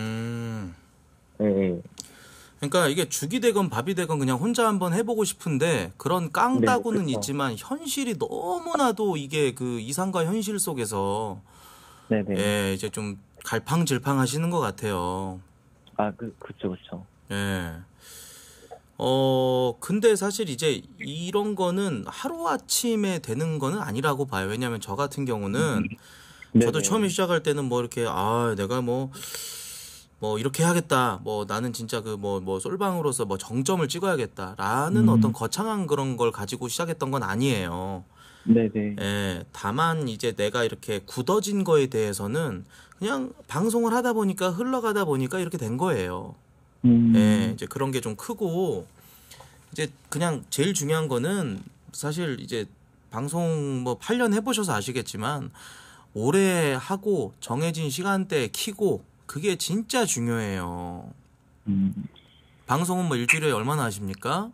네. 그러니까 이게 죽이 되건 밥이 되건 그냥 혼자 한번 해보고 싶은데 그런 깡따구는 네, 그렇죠. 있지만 현실이 너무나도 이게 그 이상과 현실 속에서 네네. 예, 이제 좀 갈팡질팡 하시는 것 같아요. 그쵸. 예. 근데 사실 이제 이런 거는 하루아침에 되는 거는 아니라고 봐요. 왜냐하면 저 같은 경우는 저도 네네. 처음에 시작할 때는 뭐 이렇게 내가 뭐 이렇게 해야겠다. 뭐 나는 진짜 그 뭐 솔방으로서 뭐 정점을 찍어야겠다라는 어떤 거창한 그런 걸 가지고 시작했던 건 아니에요. 네네. 예, 다만 이제 내가 이렇게 굳어진 거에 대해서는 그냥 방송을 하다 보니까 흘러가다 보니까 이렇게 된 거예요. 예, 이제 그런 게 좀 크고 이제 그냥 제일 중요한 거는 사실 이제 방송 뭐 8년 해보셔서 아시겠지만 오래 하고 정해진 시간대에 키고 그게 진짜 중요해요. 방송은 뭐 일주일에 얼마나 하십니까?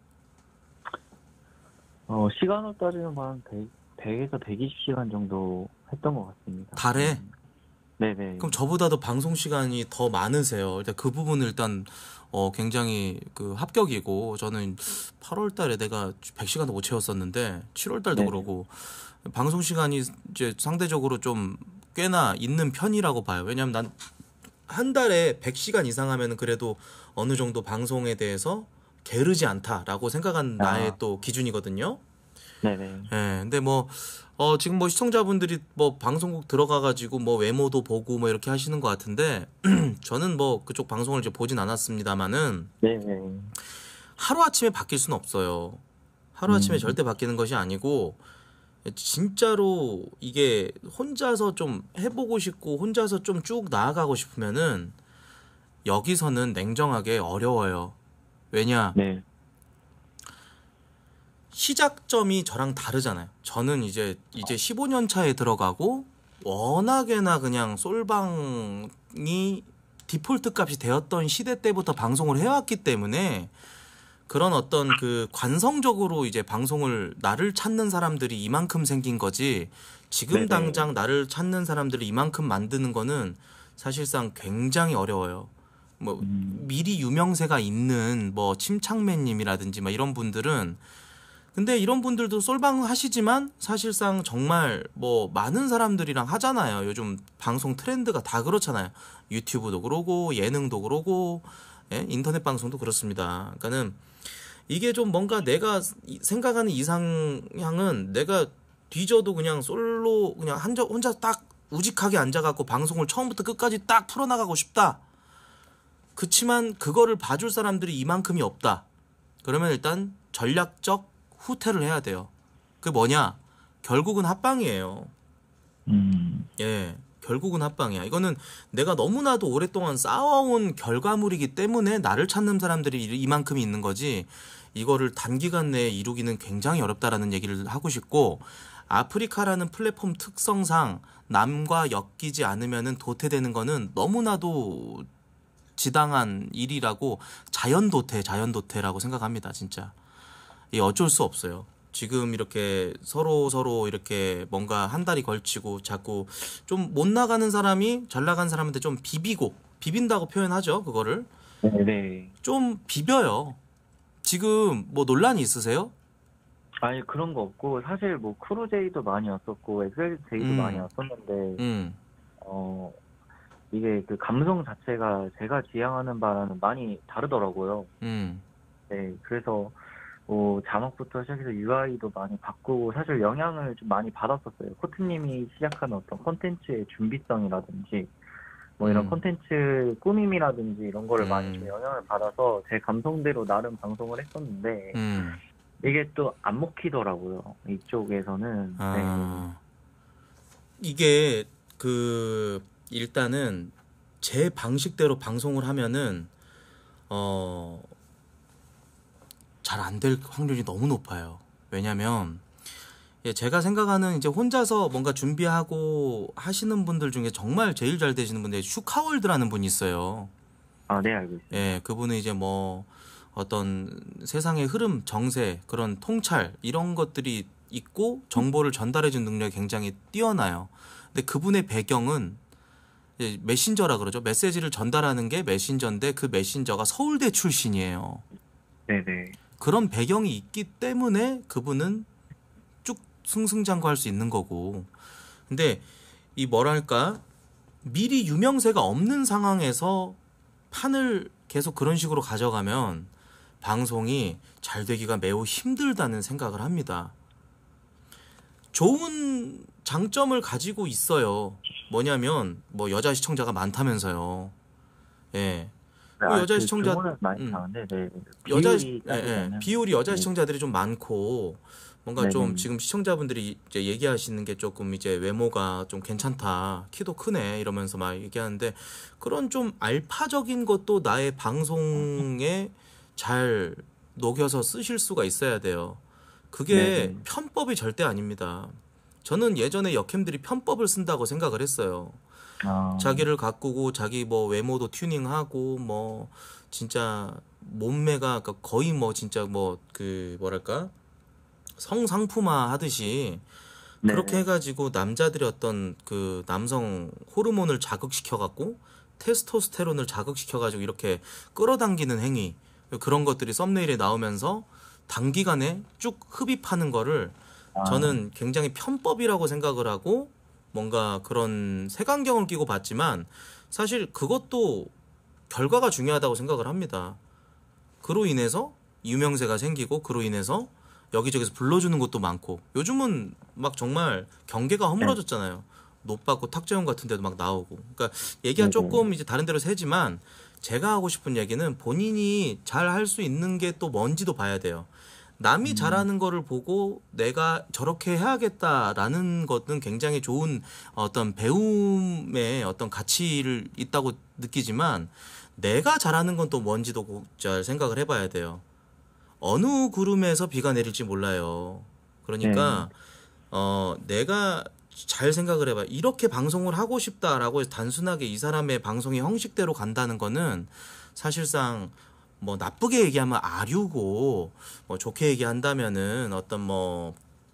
시간으로 따지면 한 100에서 120시간 정도 했던 것 같습니다. 달에? 네네. 그럼 저보다도 방송 시간이 더 많으세요. 일단 그 부분은 일단 굉장히 그 합격이고 저는 8월 달에 내가 100시간도 못 채웠었는데 7월 달도 네네. 그러고 방송 시간이 이제 상대적으로 좀 꽤나 있는 편이라고 봐요. 왜냐면 난 한 달에 100시간 이상 하면 그래도 어느 정도 방송에 대해서 게으르지 않다라고 생각한 나의 또 기준이거든요. 네네. 예, 근데 뭐, 지금 뭐 시청자분들이 뭐 방송국 들어가가지고 뭐 외모도 보고 뭐 이렇게 하시는 것 같은데, 저는 뭐 그쪽 방송을 이제 보진 않았습니다만은, 네네. 하루아침에 바뀔 수는 없어요. 하루아침에 절대 바뀌는 것이 아니고, 진짜로 이게 혼자서 좀 해보고 싶고, 혼자서 좀 쭉 나아가고 싶으면은, 여기서는 냉정하게 어려워요. 왜냐? 네. 시작점이 저랑 다르잖아요. 저는 이제 15년 차에 들어가고 워낙에나 그냥 솔방이 디폴트 값이 되었던 시대 때부터 방송을 해왔기 때문에 그런 어떤 그 관성적으로 이제 방송을 나를 찾는 사람들이 이만큼 생긴 거지 지금 네네. 당장 나를 찾는 사람들을 이만큼 만드는 거는 사실상 굉장히 어려워요. 뭐 미리 유명세가 있는 뭐 침착맨님이라든지 막 이런 분들은 근데 이런 분들도 솔방 하시지만 사실상 정말 뭐 많은 사람들이랑 하잖아요. 요즘 방송 트렌드가 다 그렇잖아요. 유튜브도 그러고 예능도 그러고 예? 인터넷 방송도 그렇습니다. 그러니까는 이게 좀 뭔가 내가 생각하는 이상향은 내가 뒤져도 그냥 솔로 그냥 혼자 딱 우직하게 앉아갖고 방송을 처음부터 끝까지 딱 풀어나가고 싶다. 그치만 그거를 봐줄 사람들이 이만큼이 없다. 그러면 일단 전략적 후퇴를 해야 돼요. 그게 뭐냐? 결국은 합방이에요. 예, 결국은 합방이야. 이거는 내가 너무나도 오랫동안 쌓아온 결과물이기 때문에 나를 찾는 사람들이 이만큼이 있는 거지, 이거를 단기간 내에 이루기는 굉장히 어렵다라는 얘기를 하고 싶고, 아프리카라는 플랫폼 특성상 남과 엮이지 않으면은 도태되는 거는 너무나도 지당한 일이라고, 자연도태라고 생각합니다. 진짜 이 어쩔 수 없어요. 지금 이렇게 서로 이렇게 뭔가 한 달이 걸치고 자꾸 좀 못 나가는 사람이 잘 나간 사람한테 좀 비빈다고 표현하죠. 그거를 네네. 좀 비벼요. 지금 뭐 논란이 있으세요? 아니 그런 거 없고, 사실 뭐 크루제이도 많이 왔었고 엑셀제이도 많이 왔었는데 이게 그 감성 자체가 제가 지향하는 바랑은 많이 다르더라고요. 네, 그래서 뭐 자막부터 시작해서 UI도 많이 바꾸고 사실 영향을 좀 많이 받았었어요. 코트님이 시작한 어떤 콘텐츠의 준비성이라든지 뭐 이런 콘텐츠 꾸밈이라든지 이런 거를 많이 좀 영향을 받아서 제 감성대로 나름 방송을 했었는데 이게 또 안 먹히더라고요. 이쪽에서는. 네. 이게 일단은 제 방식대로 방송을 하면은 잘 안 될 확률이 너무 높아요. 왜냐면 제가 생각하는 이제 혼자서 뭔가 준비하고 하시는 분들 중에 정말 제일 잘 되시는 분들, 슈카월드라는 분이 있어요. 아, 네, 알고 있습니다. 예, 그분은 이제 뭐 어떤 세상의 흐름, 정세, 그런 통찰 이런 것들이 있고 정보를 전달해준 능력이 굉장히 뛰어나요. 근데 그분의 배경은 메신저라 그러죠. 메시지를 전달하는 게 메신저인데 그 메신저가 서울대 출신이에요. 네네. 그런 배경이 있기 때문에 그분은 쭉 승승장구할 수 있는 거고. 근데 이 뭐랄까, 미리 유명세가 없는 상황에서 판을 계속 그런 식으로 가져가면 방송이 잘 되기가 매우 힘들다는 생각을 합니다. 좋은 장점을 가지고 있어요. 뭐냐면 뭐 여자 시청자가 많다면서요. 예. 여자 시청자 비율이 여자 시청자들이 좀 많고, 뭔가 네네. 좀 지금 시청자분들이 이제 얘기하시는 게 조금 이제 외모가 좀 괜찮다, 키도 크네 이러면서 막 얘기하는데, 그런 좀 알파적인 것도 나의 방송에 잘 녹여서 쓰실 수가 있어야 돼요. 그게 네네. 편법이 절대 아닙니다. 저는 예전에 여캠들이 편법을 쓴다고 생각을 했어요. 자기를 가꾸고 자기 뭐 외모도 튜닝하고 뭐 진짜 몸매가 거의 뭐 진짜 뭐 뭐랄까 성상품화 하듯이 그렇게 해가지고 남자들의 어떤 그 남성 호르몬을 자극시켜갖고 테스토스테론을 자극시켜가지고 이렇게 끌어당기는 행위, 그런 것들이 썸네일에 나오면서 단기간에 쭉 흡입하는 거를 저는 굉장히 편법이라고 생각을 하고, 뭔가 그런 색안경을 끼고 봤지만 사실 그것도 결과가 중요하다고 생각을 합니다. 그로 인해서 유명세가 생기고 그로 인해서 여기저기서 불러주는 것도 많고, 요즘은 막 정말 경계가 허물어졌잖아요. 노빠꾸 탁재훈 같은 데도 막 나오고. 그러니까 얘기가 조금 이제 다른 데로 새지만 제가 하고 싶은 얘기는 본인이 잘 할 수 있는 게 또 뭔지도 봐야 돼요. 남이 잘하는 거를 보고 내가 저렇게 해야겠다라는 것은 굉장히 좋은 어떤 배움의 어떤 가치를 있다고 느끼지만, 내가 잘하는 건 또 뭔지도 잘 생각을 해봐야 돼요. 어느 구름에서 비가 내릴지 몰라요. 그러니까 내가 잘 생각을 해봐. 이렇게 방송을 하고 싶다라고 해서 단순하게 이 사람의 방송의 형식대로 간다는 거는 사실상 뭐 나쁘게 얘기하면 아류고, 뭐 좋게 얘기한다면은 어떤 뭐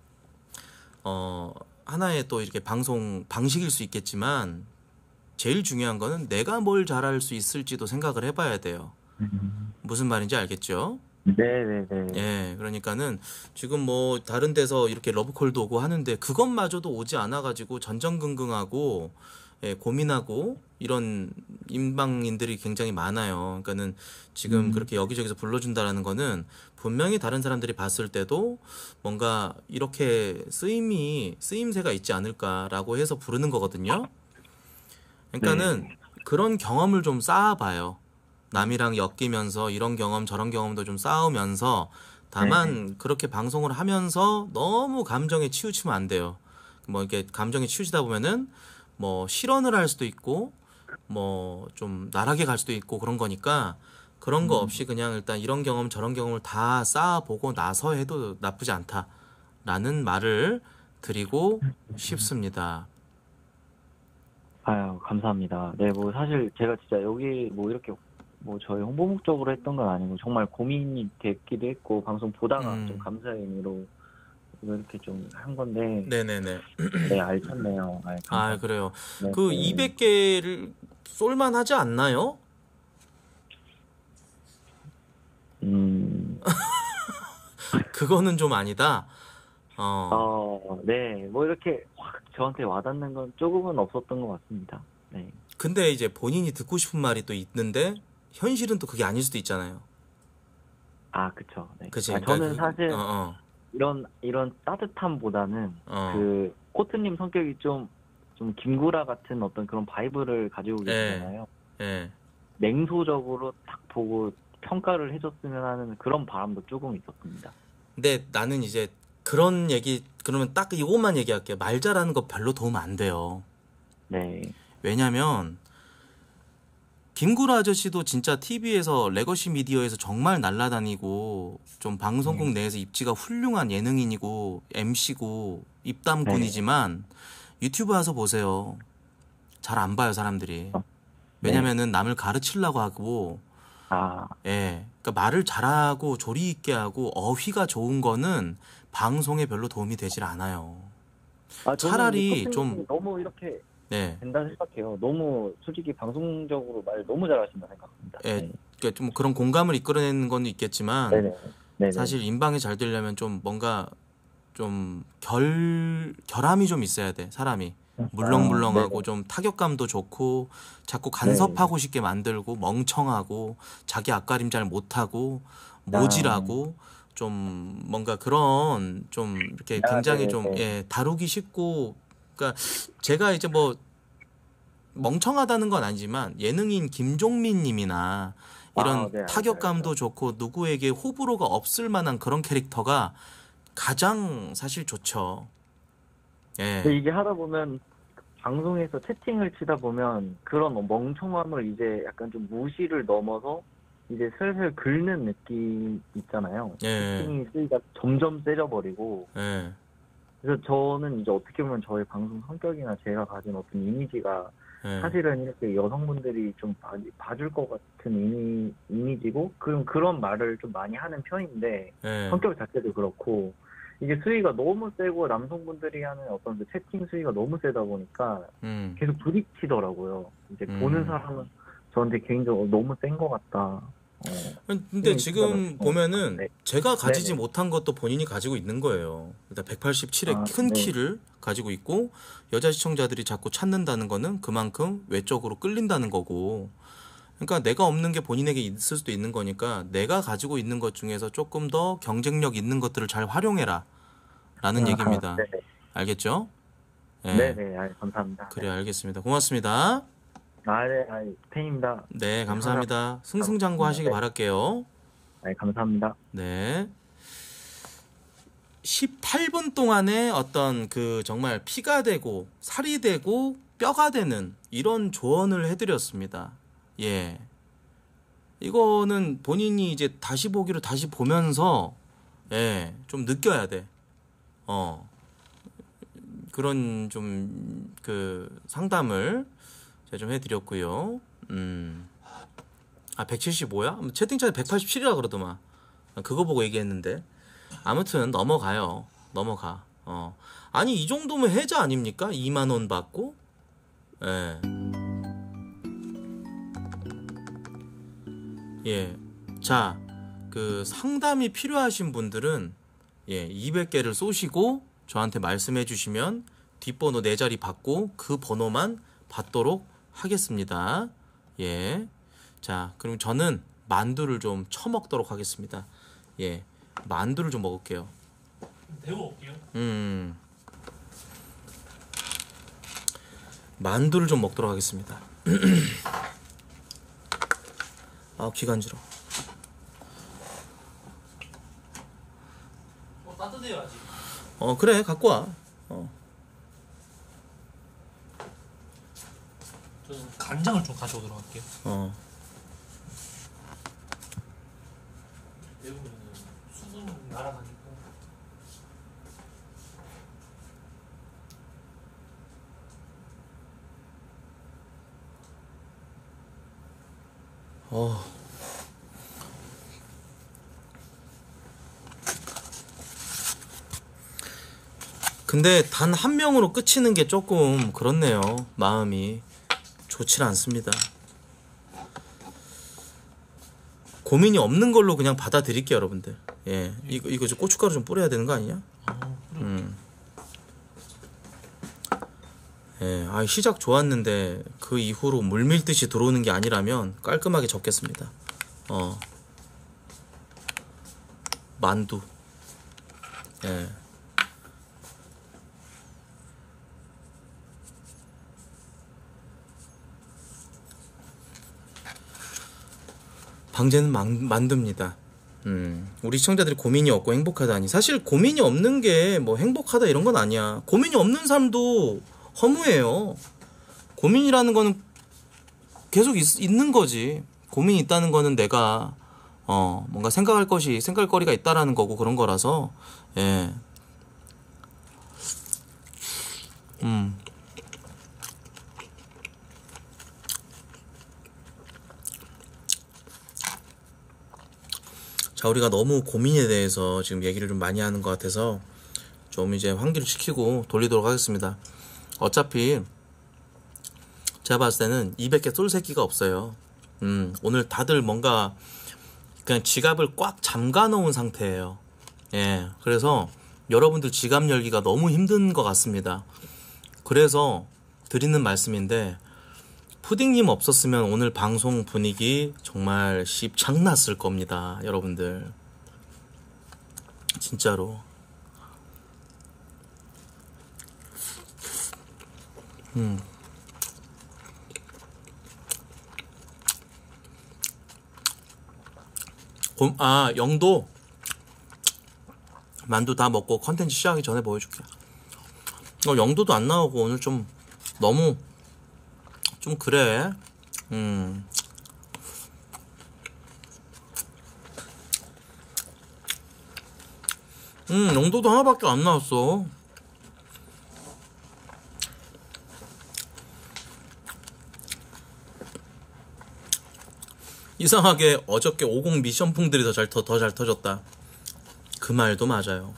하나의 또 이렇게 방송 방식일 수 있겠지만, 제일 중요한 거는 내가 뭘 잘할 수 있을지도 생각을 해봐야 돼요. 무슨 말인지 알겠죠? 네네네. 예, 그러니까는 지금 뭐 다른 데서 이렇게 러브콜도 오고 하는데 그것마저도 오지 않아가지고 전전긍긍하고, 예, 고민하고 이런 임방인들이 굉장히 많아요. 그러니까는 지금 그렇게 여기저기서 불러준다라는 거는 분명히 다른 사람들이 봤을 때도 뭔가 이렇게 쓰임새가 있지 않을까라고 해서 부르는 거거든요. 그러니까는 그런 경험을 좀 쌓아봐요. 남이랑 엮이면서 이런 경험 저런 경험도 좀 쌓으면서 다만 그렇게 방송을 하면서 너무 감정에 치우치면 안 돼요. 뭐 이렇게 감정에 치우치다 보면은 뭐 실언을 할 수도 있고 뭐 좀 나락에 갈 수도 있고 그런 거니까 그런 거 없이 그냥 일단 이런 경험 저런 경험을 다 쌓아보고 나서 해도 나쁘지 않다라는 말을 드리고 싶습니다. 아유, 감사합니다. 네, 뭐 사실 제가 진짜 여기 뭐 이렇게 뭐 저희 홍보 목적으로 했던 건 아니고 정말 고민이 됐기도 했고 방송 보다가 좀 감사의 의미로 이렇게 좀 한 건데. 네네네. 네, 알겠네요. 아, 그래요. 네, 그 네. 200개를 쏠만하지 않나요? 그거는 좀 아니다. 네, 뭐 이렇게 확 저한테 와닿는 건 조금은 없었던 것 같습니다. 네. 근데 이제 본인이 듣고 싶은 말이 또 있는데 현실은 또 그게 아닐 수도 있잖아요. 아, 그쵸. 네. 그치? 저는 그러니까 사실 이런 따뜻함보다는 그 코트님 성격이 좀 김구라 같은 어떤 그런 바이브를 가지고 계시잖아요. 예. 냉소적으로 딱 보고 평가를 해줬으면 하는 그런 바람도 조금 있었습니다. 근데 나는 이제 그런 얘기 그러면 딱 이것만 얘기할게요. 말 잘하는 거 별로 도움 안 돼요. 네. 왜냐면 김구라 아저씨도 진짜 TV에서 레거시 미디어에서 정말 날아다니고 좀 방송국 내에서 입지가 훌륭한 예능인이고 MC고 입담꾼이지만 유튜브 와서 보세요. 잘 안 봐요 사람들이. 왜냐면은 남을 가르치려고 하고 예, 그러니까 말을 잘하고 조리 있게 하고 어휘가 좋은 거는 방송에 별로 도움이 되질 않아요. 차라리 좀 너무 이렇게 네. 된다 생각해요. 너무 솔직히 방송적으로 말 너무 잘하신다 생각합니다. 예, 네. 그러니까 좀 그런 공감을 이끌어내는 건 있겠지만 네네. 사실 인방이 잘 되려면 좀 뭔가 좀 결함이 좀 있어야 돼 사람이. 물렁물렁하고 좀 타격감도 좋고 자꾸 간섭하고 싶게 만들고 멍청하고 자기 앞가림 잘 못하고 모질하고 좀 뭔가 그런 좀 이렇게 굉장히 좀 다루기 쉽고 그러니까 제가 이제 뭐 멍청하다는 건 아니지만 예능인 김종민 님이나 이런 타격감도 좋고 누구에게 호불호가 없을 만한 그런 캐릭터가 가장 사실 좋죠. 예. 이게 하다 보면 방송에서 채팅을 치다 보면 그런 멍청함을 이제 약간 좀 무시를 넘어서 이제 슬슬 긁는 느낌 있잖아요. 채팅이 쓰기가 점점 세져버리고. 그래서 저는 이제 어떻게 보면 저의 방송 성격이나 제가 가진 어떤 이미지가 사실은 이렇게 여성분들이 좀 봐줄 것 같은 이미지고 그런 말을 좀 많이 하는 편인데 성격 자체도 그렇고 이게 수위가 너무 세고 남성분들이 하는 어떤 그 채팅 수위가 너무 세다 보니까 계속 부딪히더라고요. 이제 보는 사람은 저한테 개인적으로 너무 센 것 같다. 근데 지금 보면은 제가 가지지 못한 것도 본인이 가지고 있는 거예요. 일단 187의 큰 키를 가지고 있고 여자 시청자들이 자꾸 찾는다는 거는 그만큼 외적으로 끌린다는 거고 그러니까 내가 없는 게 본인에게 있을 수도 있는 거니까 내가 가지고 있는 것 중에서 조금 더 경쟁력 있는 것들을 잘 활용해라 라는 얘기입니다. 알겠죠? 네네, 감사합니다. 그래, 알겠습니다. 고맙습니다. 네, 팬입니다. 네, 감사합니다. 승승장구 하시기 바랄게요. 네, 감사합니다. 네. 18분 동안에 어떤 그 정말 피가 되고 살이 되고 뼈가 되는 이런 조언을 해드렸습니다. 예. 이거는 본인이 이제 다시 보기로 다시 보면서 좀 느껴야 돼. 그런 좀 그 상담을 제가 좀 해드렸고요. 175야? 채팅창에 187이라 그러더만. 그거 보고 얘기했는데. 아무튼 넘어가요. 넘어가. 아니 이 정도면 해자 아닙니까? 2만 원 받고. 예. 자, 그 상담이 필요하신 분들은 200개를 쏘시고 저한테 말씀해 주시면 뒷번호 4자리 받고 그 번호만 받도록 하겠습니다. 예. 자, 그럼 저는 만두를 좀 처먹도록 하겠습니다. 예. 만두를 좀 먹을게요. 데워 올게요. 만두를 좀 먹도록 하겠습니다. 아, 귀 간지러. 따뜻해요 아직. 그래, 갖고 와. 저는 간장을 좀 가져오도록 할게요. 데우면 수분 날아가니까. 근데 단 한 명으로 끝이는 게 조금 그렇네요. 마음이 좋지 않습니다. 고민이 없는 걸로 그냥 받아들일게요, 여러분들. 예, 이거 좀 고춧가루 좀 뿌려야 되는 거 아니냐? 예, 시작 좋았는데 그 이후로 물밀듯이 들어오는 게 아니라면 깔끔하게 적겠습니다. 만두. 예. 방제는 만듭니다. 우리 시청자들이 고민이 없고 행복하다니. 사실 고민이 없는 게 뭐 행복하다 이런 건 아니야. 고민이 없는 삶도 허무해요. 고민이라는 거는 계속 있는 거지. 고민이 있다는 거는 내가 뭔가 생각거리가 있다라는 거고 그런 거라서. 예. 자, 우리가 너무 고민에 대해서 지금 얘기를 좀 많이 하는 것 같아서 좀 이제 환기를 시키고 돌리도록 하겠습니다. 어차피 제가 봤을 때는 200개 쏠 새끼가 없어요. 오늘 다들 뭔가 그냥 지갑을 꽉 잠가 놓은 상태예요. 예, 그래서 여러분들 지갑 열기가 너무 힘든 것 같습니다. 그래서 드리는 말씀인데, 푸딩님 없었으면 오늘 방송 분위기 정말 씹창났을 겁니다, 여러분들. 진짜로. 영도 만두 다 먹고 컨텐츠 시작하기 전에 보여줄게. 영도도 안 나오고 오늘 좀 너무 좀 그래. 영도도 하나밖에 안 나왔어. 이상하게 어저께 50 미션풍들이 더 잘 터졌다. 그 말도 맞아요.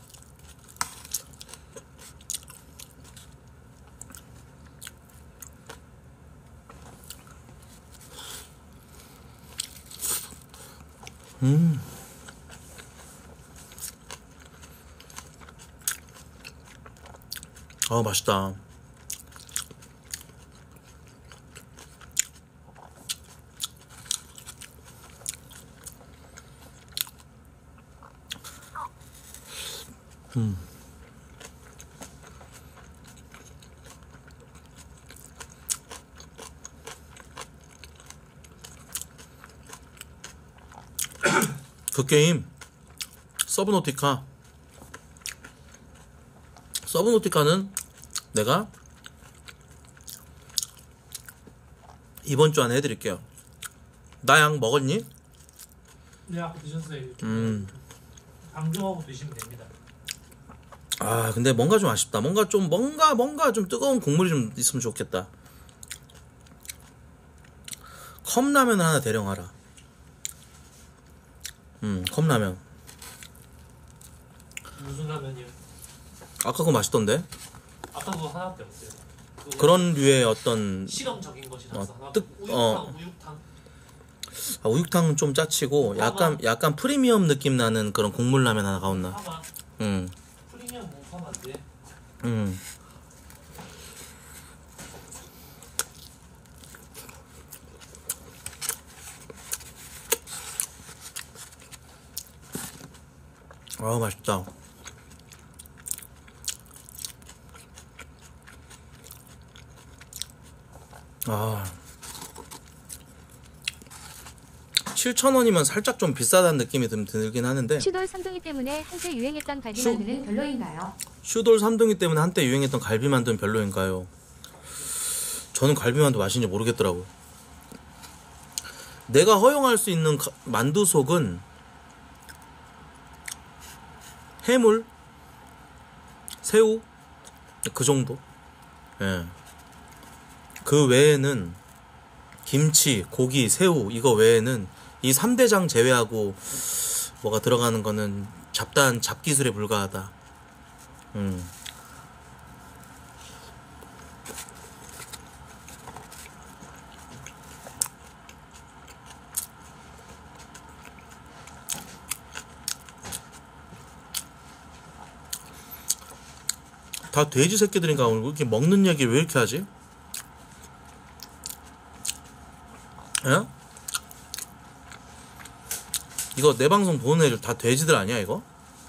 맛있다. 그 게임 서브노티카는 내가 이번 주 안에 해드릴게요. 나 약 먹었니? 네, 아까 드셨어요. 방종하고 드시면 됩니다. 근데 뭔가 좀 아쉽다. 뭔가 좀 뜨거운 국물이 좀 있으면 좋겠다. 컵라면 하나 대령하라. 컵라면. 무슨 라면이요? 아까 그거 맛있던데? 아까 그거 하나밖에 없어요. 그런 류의 어떤 실험적인 것이라서 하나. 우육탕. 우육탕은 좀 짜치고 약간 프리미엄 느낌 나는 그런 국물 라면 하나 가온나. 파마. 프리미엄 뭐 파마인데. 아, 맛있다. 아, 7,000원이면 살짝 좀 비싸다는 느낌이 좀 들긴 하는데, 슈돌 삼둥이 때문에 한때 유행했던 갈비만두는 별로인가요? 슈돌 삼둥이 때문에 한때 유행했던 갈비만두는 별로인가요? 저는 갈비만두 맛인지 모르겠더라고요. 내가 허용할 수 있는 만두 속은 해물, 새우, 그 정도. 예. 그 외에는 김치, 고기, 새우 이거 외에는 이 3대장 제외하고 뭐가 들어가는 거는 잡기술에 불과하다. 다 돼지 새끼들인가 오늘 이렇게 먹는 얘기 왜 이렇게 하지? 예? 이거 내 방송 보는 애들 다 돼지들 아니야 이거?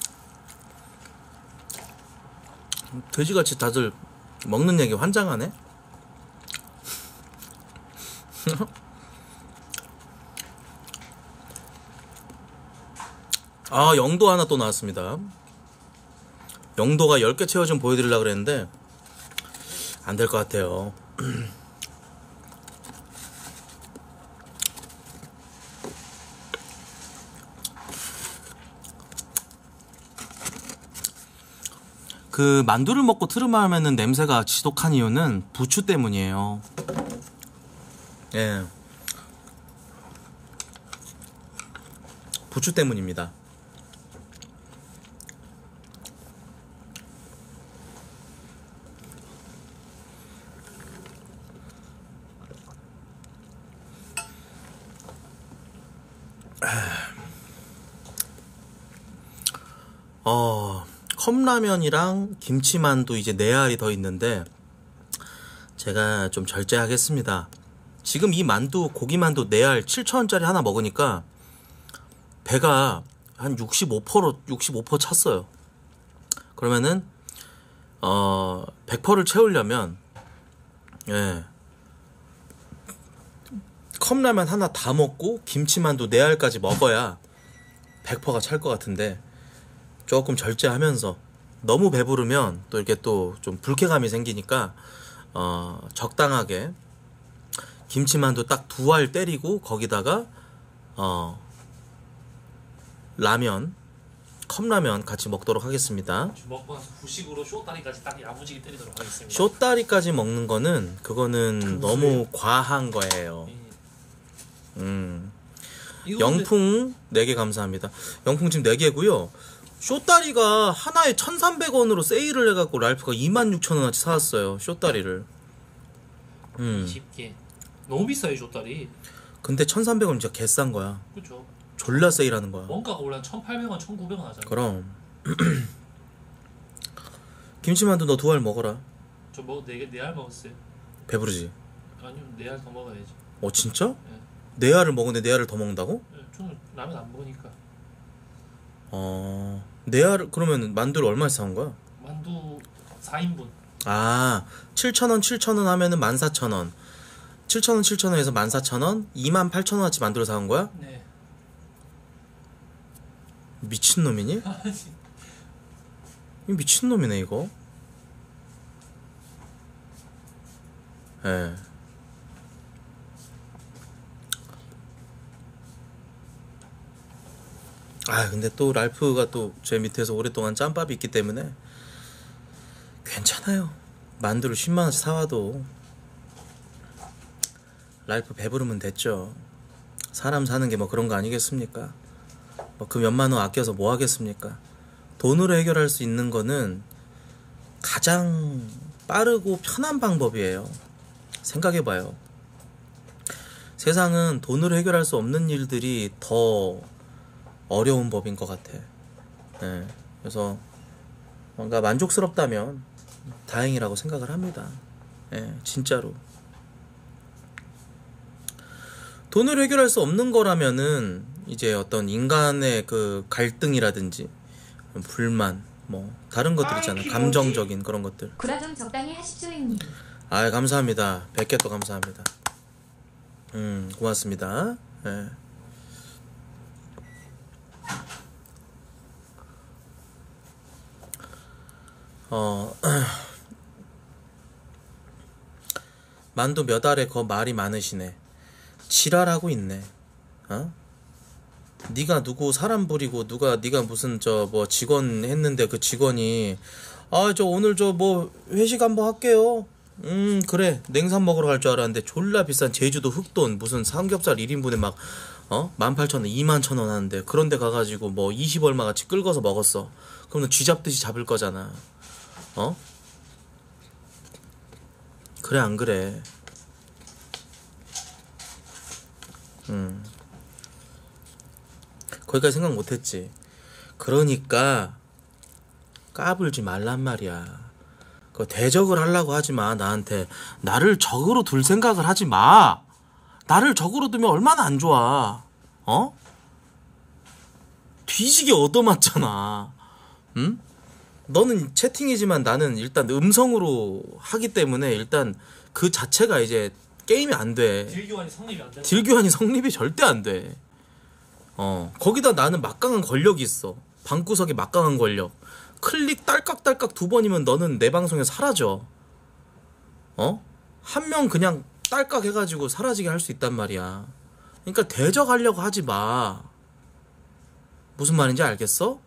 돼지같이 다들 먹는 얘기 환장하네? 아, 영도 하나 또 나왔습니다. 영도가 10개 채워 좀 보여드리려고 그랬는데 안 될 것 같아요. 그 만두를 먹고 트름하면은 냄새가 지독한 이유는 부추 때문이에요. 예. 부추 때문입니다. 컵라면이랑 김치만두 이제 4알이 더 있는데 제가 좀 절제하겠습니다. 지금 이 만두, 고기만두 4알 7,000원짜리 하나 먹으니까 배가 한 65% 찼어요. 그러면은 100%를 채우려면 예. 컵라면 하나 다 먹고 김치만두 4알까지 먹어야 100%가 찰 것 같은데 조금 절제하면서 너무 배부르면 또 이렇게 또 좀 불쾌감이 생기니까 적당하게 김치만두 딱 2알 때리고 거기다가 라면, 컵라면 같이 먹도록 하겠습니다. 먹고 나서 후식으로 쇼다리까지 딱 야무지게 때리도록 하겠습니다. 쇼다리까지 먹는 거는 그거는 너무 과한 거예요. 영풍 4개 감사합니다. 영풍 지금 4개고요. 쇼다리가 하나에 1,300원으로 세일을 해갖고 랄프가 26,000원어치 사왔어요. 쇼다리를. 20개. 너무 비싸요, 쇼다리. 근데 1,300원 진짜 개싼 거야. 그쵸. 졸라 세일하는 거야. 원가가 원래 한 1,800원, 1,900원 하잖아. 그럼. 김치만두 너 2알 먹어라. 저 4알 먹었어요. 배부르지? 아니요, 4알 더 먹어야지. 진짜? 네. 4알을 먹었는데 4알을 더 먹는다고? 네, 저는 라면 안 먹으니까. 4알 그러면 만두를 얼마에 사온 거야? 만두 4인분. 7,000원 하면은 14,000원. 7,000원에서 14,000원, 28,000원어치 만두를 사온 거야? 네. 미친놈이니? 이 미친놈이네 이거. 예. 근데 또 랄프가 또 제 밑에서 오랫동안 짬밥이 있기 때문에 괜찮아요. 만두를 10만원씩 사와도 랄프 배부르면 됐죠. 사람 사는 게 뭐 그런 거 아니겠습니까? 뭐 그 몇만원 아껴서 뭐 하겠습니까? 돈으로 해결할 수 있는 거는 가장 빠르고 편한 방법이에요. 생각해봐요. 세상은 돈으로 해결할 수 없는 일들이 더 어려운 법인 것 같아. 네. 그래서 뭔가 만족스럽다면 다행이라고 생각을 합니다. 네, 진짜로. 돈으로 해결할 수 없는 거라면은 이제 어떤 인간의 그 갈등이라든지 불만, 뭐 다른 것들 있잖아. 감정적인 그런 것들. 구라 좀 적당히 하십시오 형님. 아, 감사합니다. 100개 또 감사합니다. 고맙습니다. 예. 만두 몇 알에 거 말이 많으시네. 지랄하고 있네. 어? 네가 누구 사람 부리고 네가 무슨 저 뭐 직원 했는데 그 직원이 아 저 오늘 저 뭐 회식 한번 할게요. 그래 냉삼 먹으러 갈 줄 알았는데 졸라 비싼 제주도 흑돈 무슨 삼겹살 1인분에 막 18,000원 21,000원 하는데 그런데 가가지고 뭐 20 얼마 같이 끌고서 먹었어. 그럼 너 쥐잡듯이 잡을 거잖아. 그래 안 그래? 거기까지 생각 못했지. 그러니까 까불지 말란 말이야. 그 대적을 하려고 하지 마. 나한테 나를 적으로 둘 생각을 하지 마. 나를 적으로 두면 얼마나 안 좋아. 뒤지게 얻어맞잖아. 응? 너는 채팅이지만 나는 일단 음성으로 하기 때문에 일단 그 자체가 이제 게임이 안 돼. 딜교환이 성립이 안 돼. 딜교환이 성립이 절대 안 돼. 거기다 나는 막강한 권력이 있어. 방구석에 막강한 권력. 클릭 딸깍딸깍 2번이면 너는 내 방송에서 사라져. 한 명 그냥 딸깍 해가지고 사라지게 할 수 있단 말이야. 그러니까 대적하려고 하지 마. 무슨 말인지 알겠어?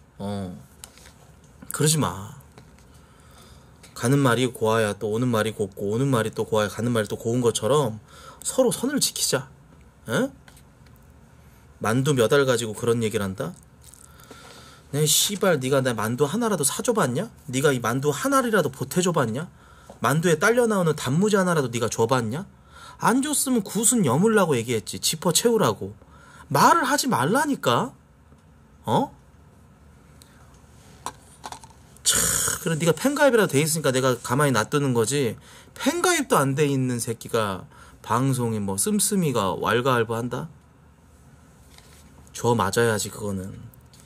그러지 마. 가는 말이 고와야 또 오는 말이 곱고 오는 말이 또 고와야 가는 말이 또 고운 것처럼 서로 선을 지키자. 에? 만두 몇 알 가지고 그런 얘기를 한다? 내 씨발 네가 내 만두 하나라도 사줘봤냐? 네가 이 만두 하나라도 보태줘봤냐? 만두에 딸려 나오는 단무지 하나라도 네가 줘봤냐? 안 줬으면 굿은 여물라고 얘기했지. 지퍼 채우라고. 말을 하지 말라니까. 그래 네가 팬가입이라도 돼 있으니까 내가 가만히 놔두는 거지. 팬가입도 안 돼 있는 새끼가 방송에 뭐 씀씀이가 왈가왈부한다? 줘 맞아야지 그거는.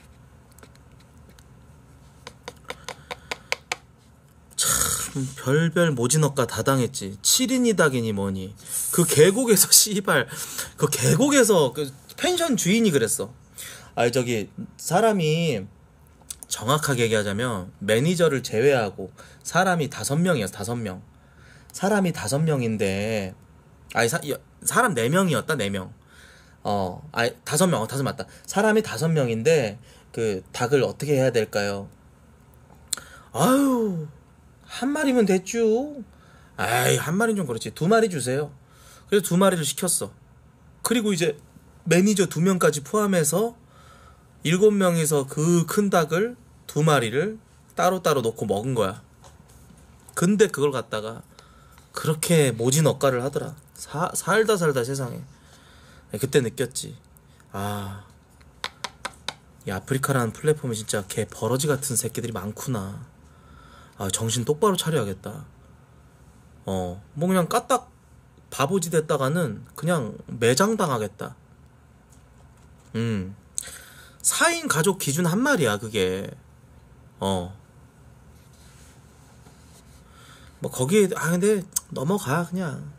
참 별별 모진억가 다 당했지. 7인이 닭이니 뭐니. 그 계곡에서 씨발 그 계곡에서 그 펜션 주인이 그랬어. 아니 저기 사람이 정확하게 얘기하자면 매니저를 제외하고 사람이 5명이었어. 5명. 사람이 5명인데 아니 사람 4명이었다. 4명. 아니 5명. 5 맞다. 사람이 5명인데 그 닭을 어떻게 해야 될까요? 아유 한 마리면 됐죠. 아이 한 마리는 좀 그렇지. 2마리 주세요. 그래서 2마리를 시켰어. 그리고 이제 매니저 2명까지 포함해서 7명이서 그 큰 닭을 2마리를 따로따로 놓고 먹은 거야. 근데 그걸 갖다가 그렇게 모진억가를 하더라. 살다 세상에. 그때 느꼈지. 이 아프리카라는 플랫폼에 진짜 개 버러지 같은 새끼들이 많구나. 정신 똑바로 차려야겠다. 뭐 그냥 까딱 바보짓 했다가는 그냥 매장당하겠다. 4인 가족 기준 한 말이야 그게. 뭐 거기에 근데 넘어가 그냥.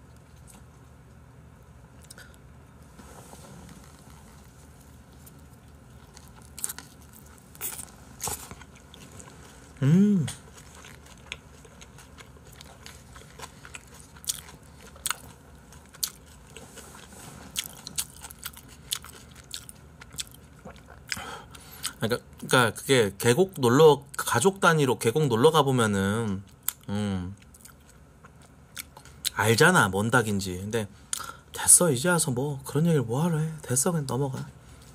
그러니까 그게 계곡 가족 단위로 계곡 놀러 가보면은 알잖아 뭔 닭인지. 근데 됐어 이제 와서 뭐 그런 얘기를 뭐하러 해. 됐어 그냥 넘어가.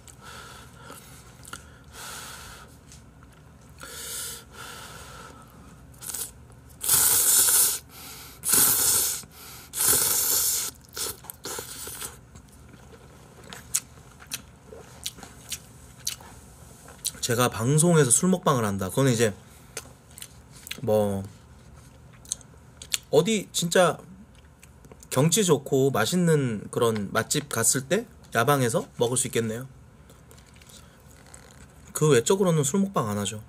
제가 방송에서 술 먹방을 한다. 그거는 이제 뭐 어디 진짜 경치 좋고 맛있는 그런 맛집 갔을 때 야방에서 먹을 수 있겠네요. 그 외적으로는 술 먹방 안 하죠.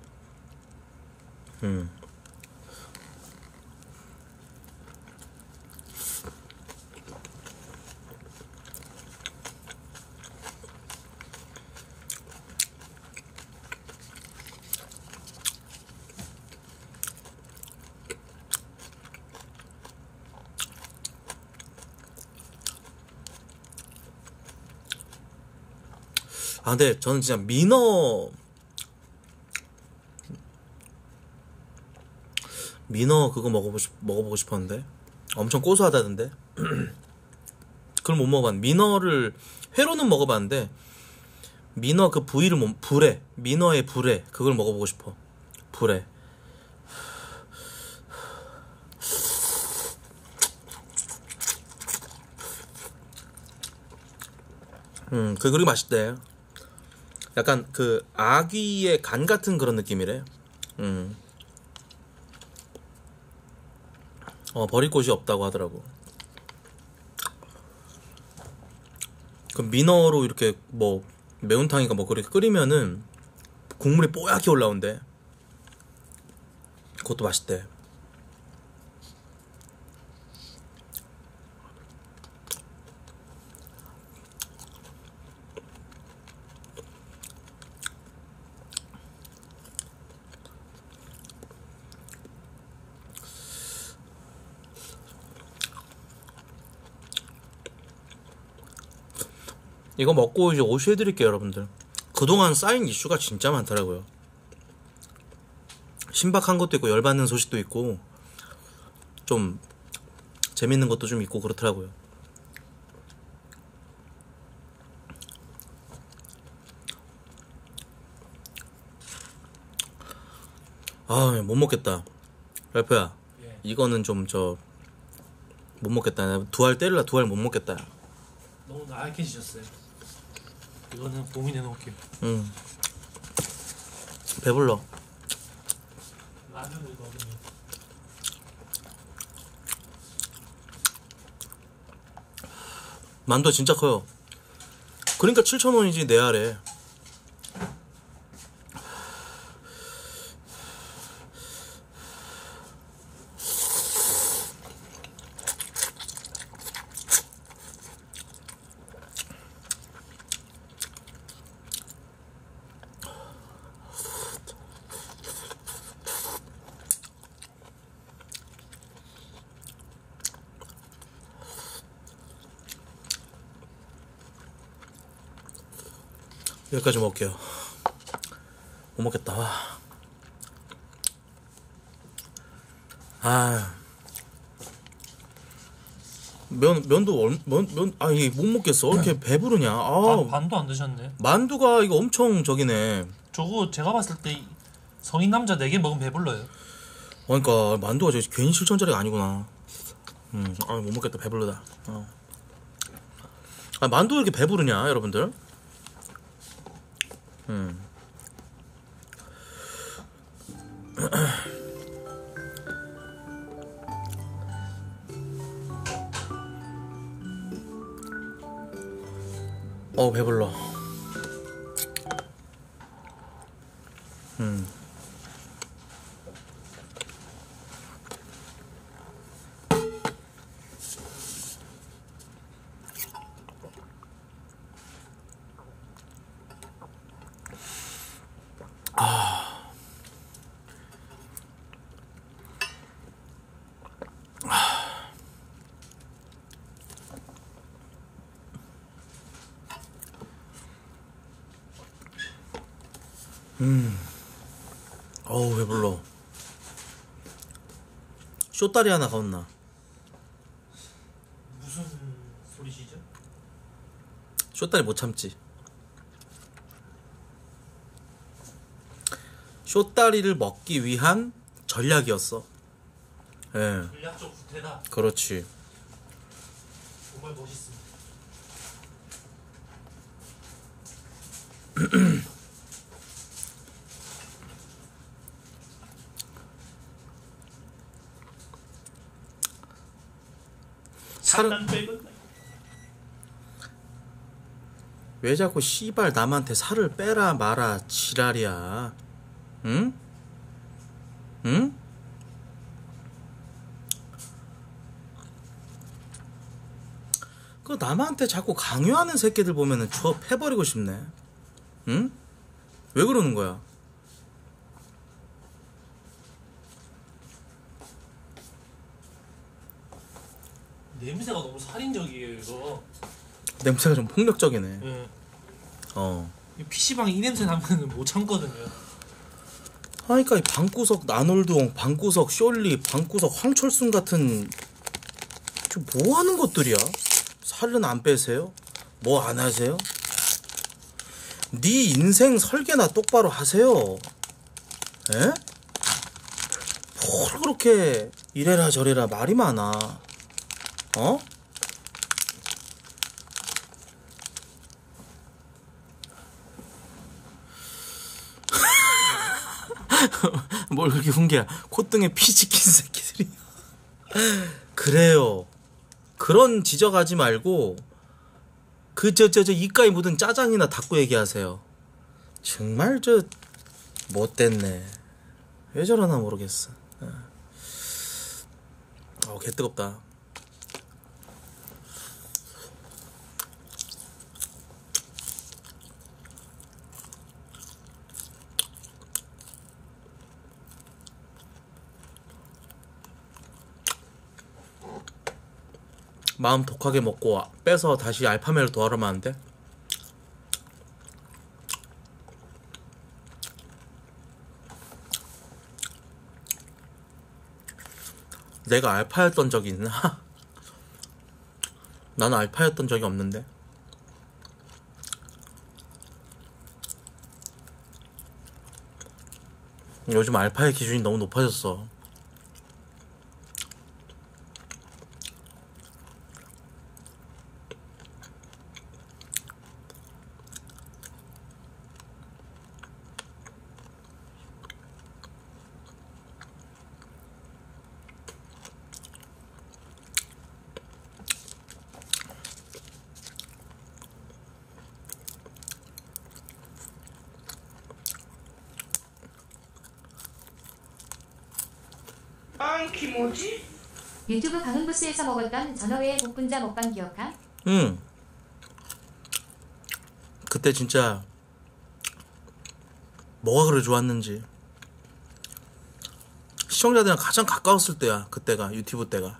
아, 근데 저는 진짜 민어 그거 먹어보고 싶었는데 엄청 고소하다던데. 그걸 못 먹어봤는데 민어를 회로는 먹어봤는데 민어 그 부위를 불에 민어의 불에 그걸 먹어보고 싶어. 불에. 그게 맛있대. 약간 그 아귀의 간 같은 그런 느낌이래. 버릴 곳이 없다고 하더라고. 그 민어로 이렇게 뭐 매운탕인가 뭐 그렇게 끓이면은 국물이 뽀얗게 올라온대. 그것도 맛있대. 이거 먹고 이제 오시해드릴게요, 여러분들. 그동안 쌓인 이슈가 진짜 많더라고요. 신박한 것도 있고 열받는 소식도 있고 좀 재밌는 것도 좀 있고 그렇더라고요. 아, 못 먹겠다. 랄프야, 예. 이거는 좀 못 먹겠다. 두 알 때릴라 두 알 못 먹겠다. 너무 나약해지셨어요. 이거는 고민해 놓을게요. 배불러. 라면을 넣으면 만두가 진짜 커요. 그러니까 7,000원이지 내 알에. 여기까지 먹을게요. 못 먹겠다. 와. 아, 면도 이게 못 먹겠어. 왜 이렇게 배부르냐? 아, 반도 안 드셨네. 만두가 이거 엄청 저기네. 저거 제가 봤을 때 성인 남자 4개 먹으면 배불러요. 그러니까 만두가 저기 괜히 7,000원짜리가 아니구나. 아, 못 먹겠다. 배부르다. 아, 만두가 이렇게 배부르냐, 여러분들? 배불러. 어우, 배불러. 쇼다리 하나 가온나. 무슨 소리시죠? 쇼다리 못 참지. 쇼다리를 먹기 위한 전략이었어. 예. 전략적 구태다. 그렇지. 정말 멋있습니다. 살은 장난 빼고 왜 자꾸 씨발 남한테 살을 빼라 마라 지랄이야. 응? 응? 그 남한테 자꾸 강요하는 새끼들 보면은 저 패버리고 싶네. 응? 왜 그러는 거야? 냄새가 너무 살인적이에요 이거. 냄새가 좀 폭력적이네. 예. 이 PC방 이 냄새 나면 못 참거든요. 그러니까 이 방구석 나놀동, 방구석 쇼리, 방구석 황철순 같은 저 뭐 하는 것들이야? 살은 안 빼세요? 뭐 안 하세요? 네 인생 설계나 똑바로 하세요. 에? 뭘 그렇게 이래라 저래라 말이 많아. 어? 뭘 그렇게 훈계야. 콧등에 피 찍힌 새끼들이. 그래요. 그런 지적하지 말고 그 저 이가에 묻은 짜장이나 닦고 얘기하세요. 정말 저 못됐네. 왜 저러나 모르겠어. 개 뜨겁다. 마음 독하게 먹고 빼서 다시 알파멜로 더하면 안 돼? 내가 알파였던 적이 있나? 나는 알파였던 적이 없는데. 요즘 알파의 기준이 너무 높아졌어. 키모지? 유튜브 강흥부스에서 먹었던 전어회의 복분자 먹방 기억함? 응. 그때 진짜 뭐가 그래 좋았는지. 시청자들이랑 가장 가까웠을 때야. 그때가 유튜브 때가.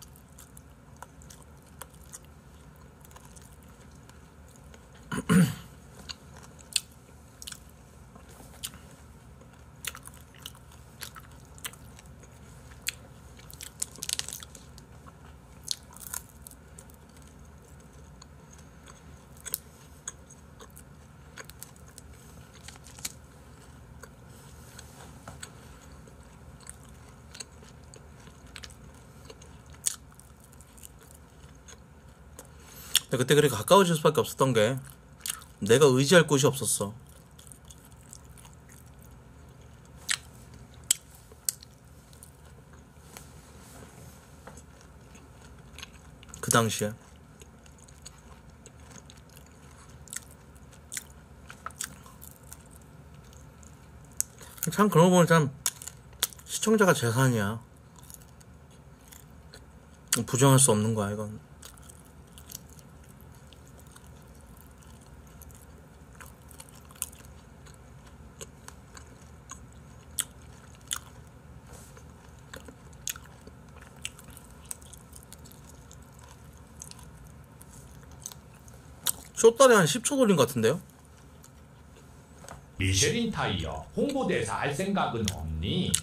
그때 그렇게 가까워질 수밖에 없었던 게 내가 의지할 곳이 없었어. 그 당시에. 참 그런 거 보면 참 시청자가 재산이야. 부정할 수 없는 거야 이건. 쇼다리 한 10초 돌린 것 같은데요? 미쉐린 타이어 홍보대사 할 생각은 없니?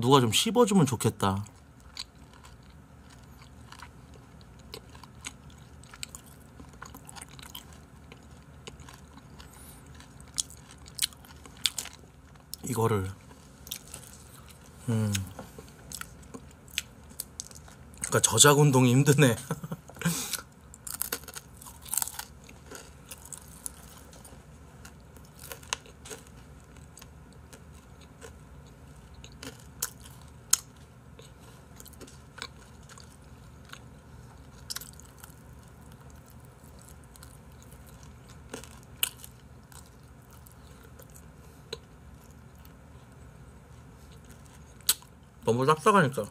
누가 좀 씹어주면 좋겠다. 이거를 그러니까 저작 운동이 힘드네. 너무 싹싹하니까.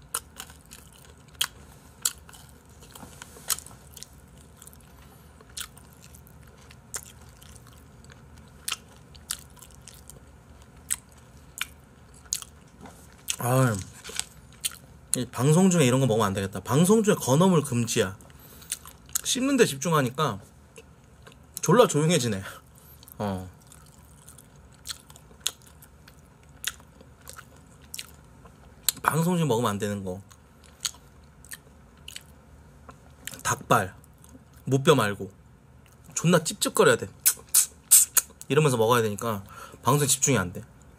아, 이 방송 중에 이런 거 먹으면 안 되겠다. 방송 중에 건어물 금지야. 씹는 데 집중하니까 졸라 조용해지네. 방송 중에 먹으면 안 되는 거. 닭발, 무뼈 말고 존나 찝찝거려야 돼. 이러면서 먹어야 되니까 방송에 집중이 안 돼.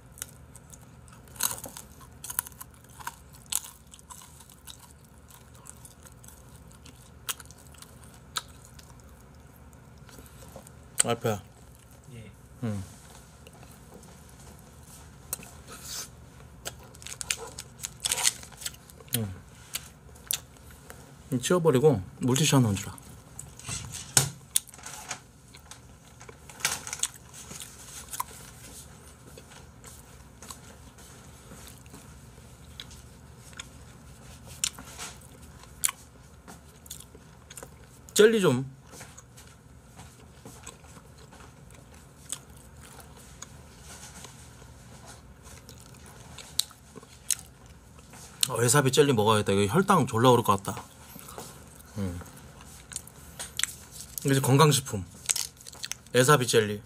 알파야. 예. 응. 치워버리고 물티슈 하나 얹어라. 젤리 좀. 와사비 젤리 먹어야겠다. 이거 혈당 졸라 오를 것 같다. 이게 건강식품. 와사비 젤리.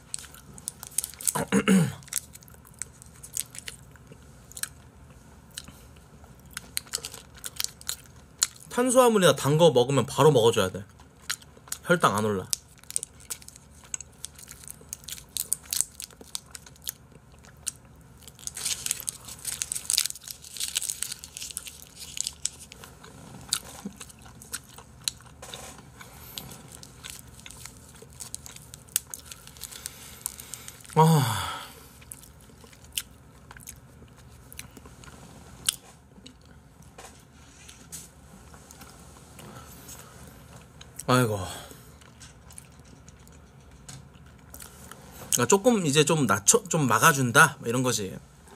탄수화물이나 단 거 먹으면 바로 먹어줘야 돼. 혈당 안 올라. 아이고. 그러니까 조금 이제 좀 낮춰, 좀 막아준다 이런 거지.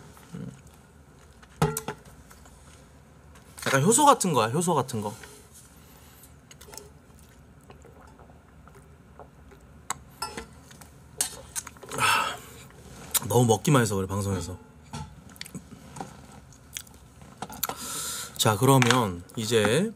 약간 효소 같은 거야. 효소 같은 거. 너무 먹기만 해서 그래, 방송에서. 자, 그러면 이제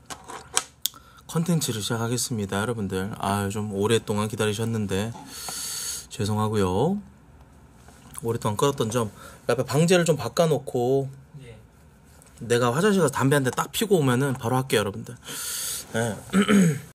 컨텐츠를 시작하겠습니다. 여러분들, 좀 오랫동안 기다리셨는데 죄송하고요. 오랫동안 끌었던 점, 옆에 방제를 좀 바꿔놓고 예. 내가 화장실 가서 담배 한 대 딱 피고 오면은 바로 할게요, 여러분들. 네.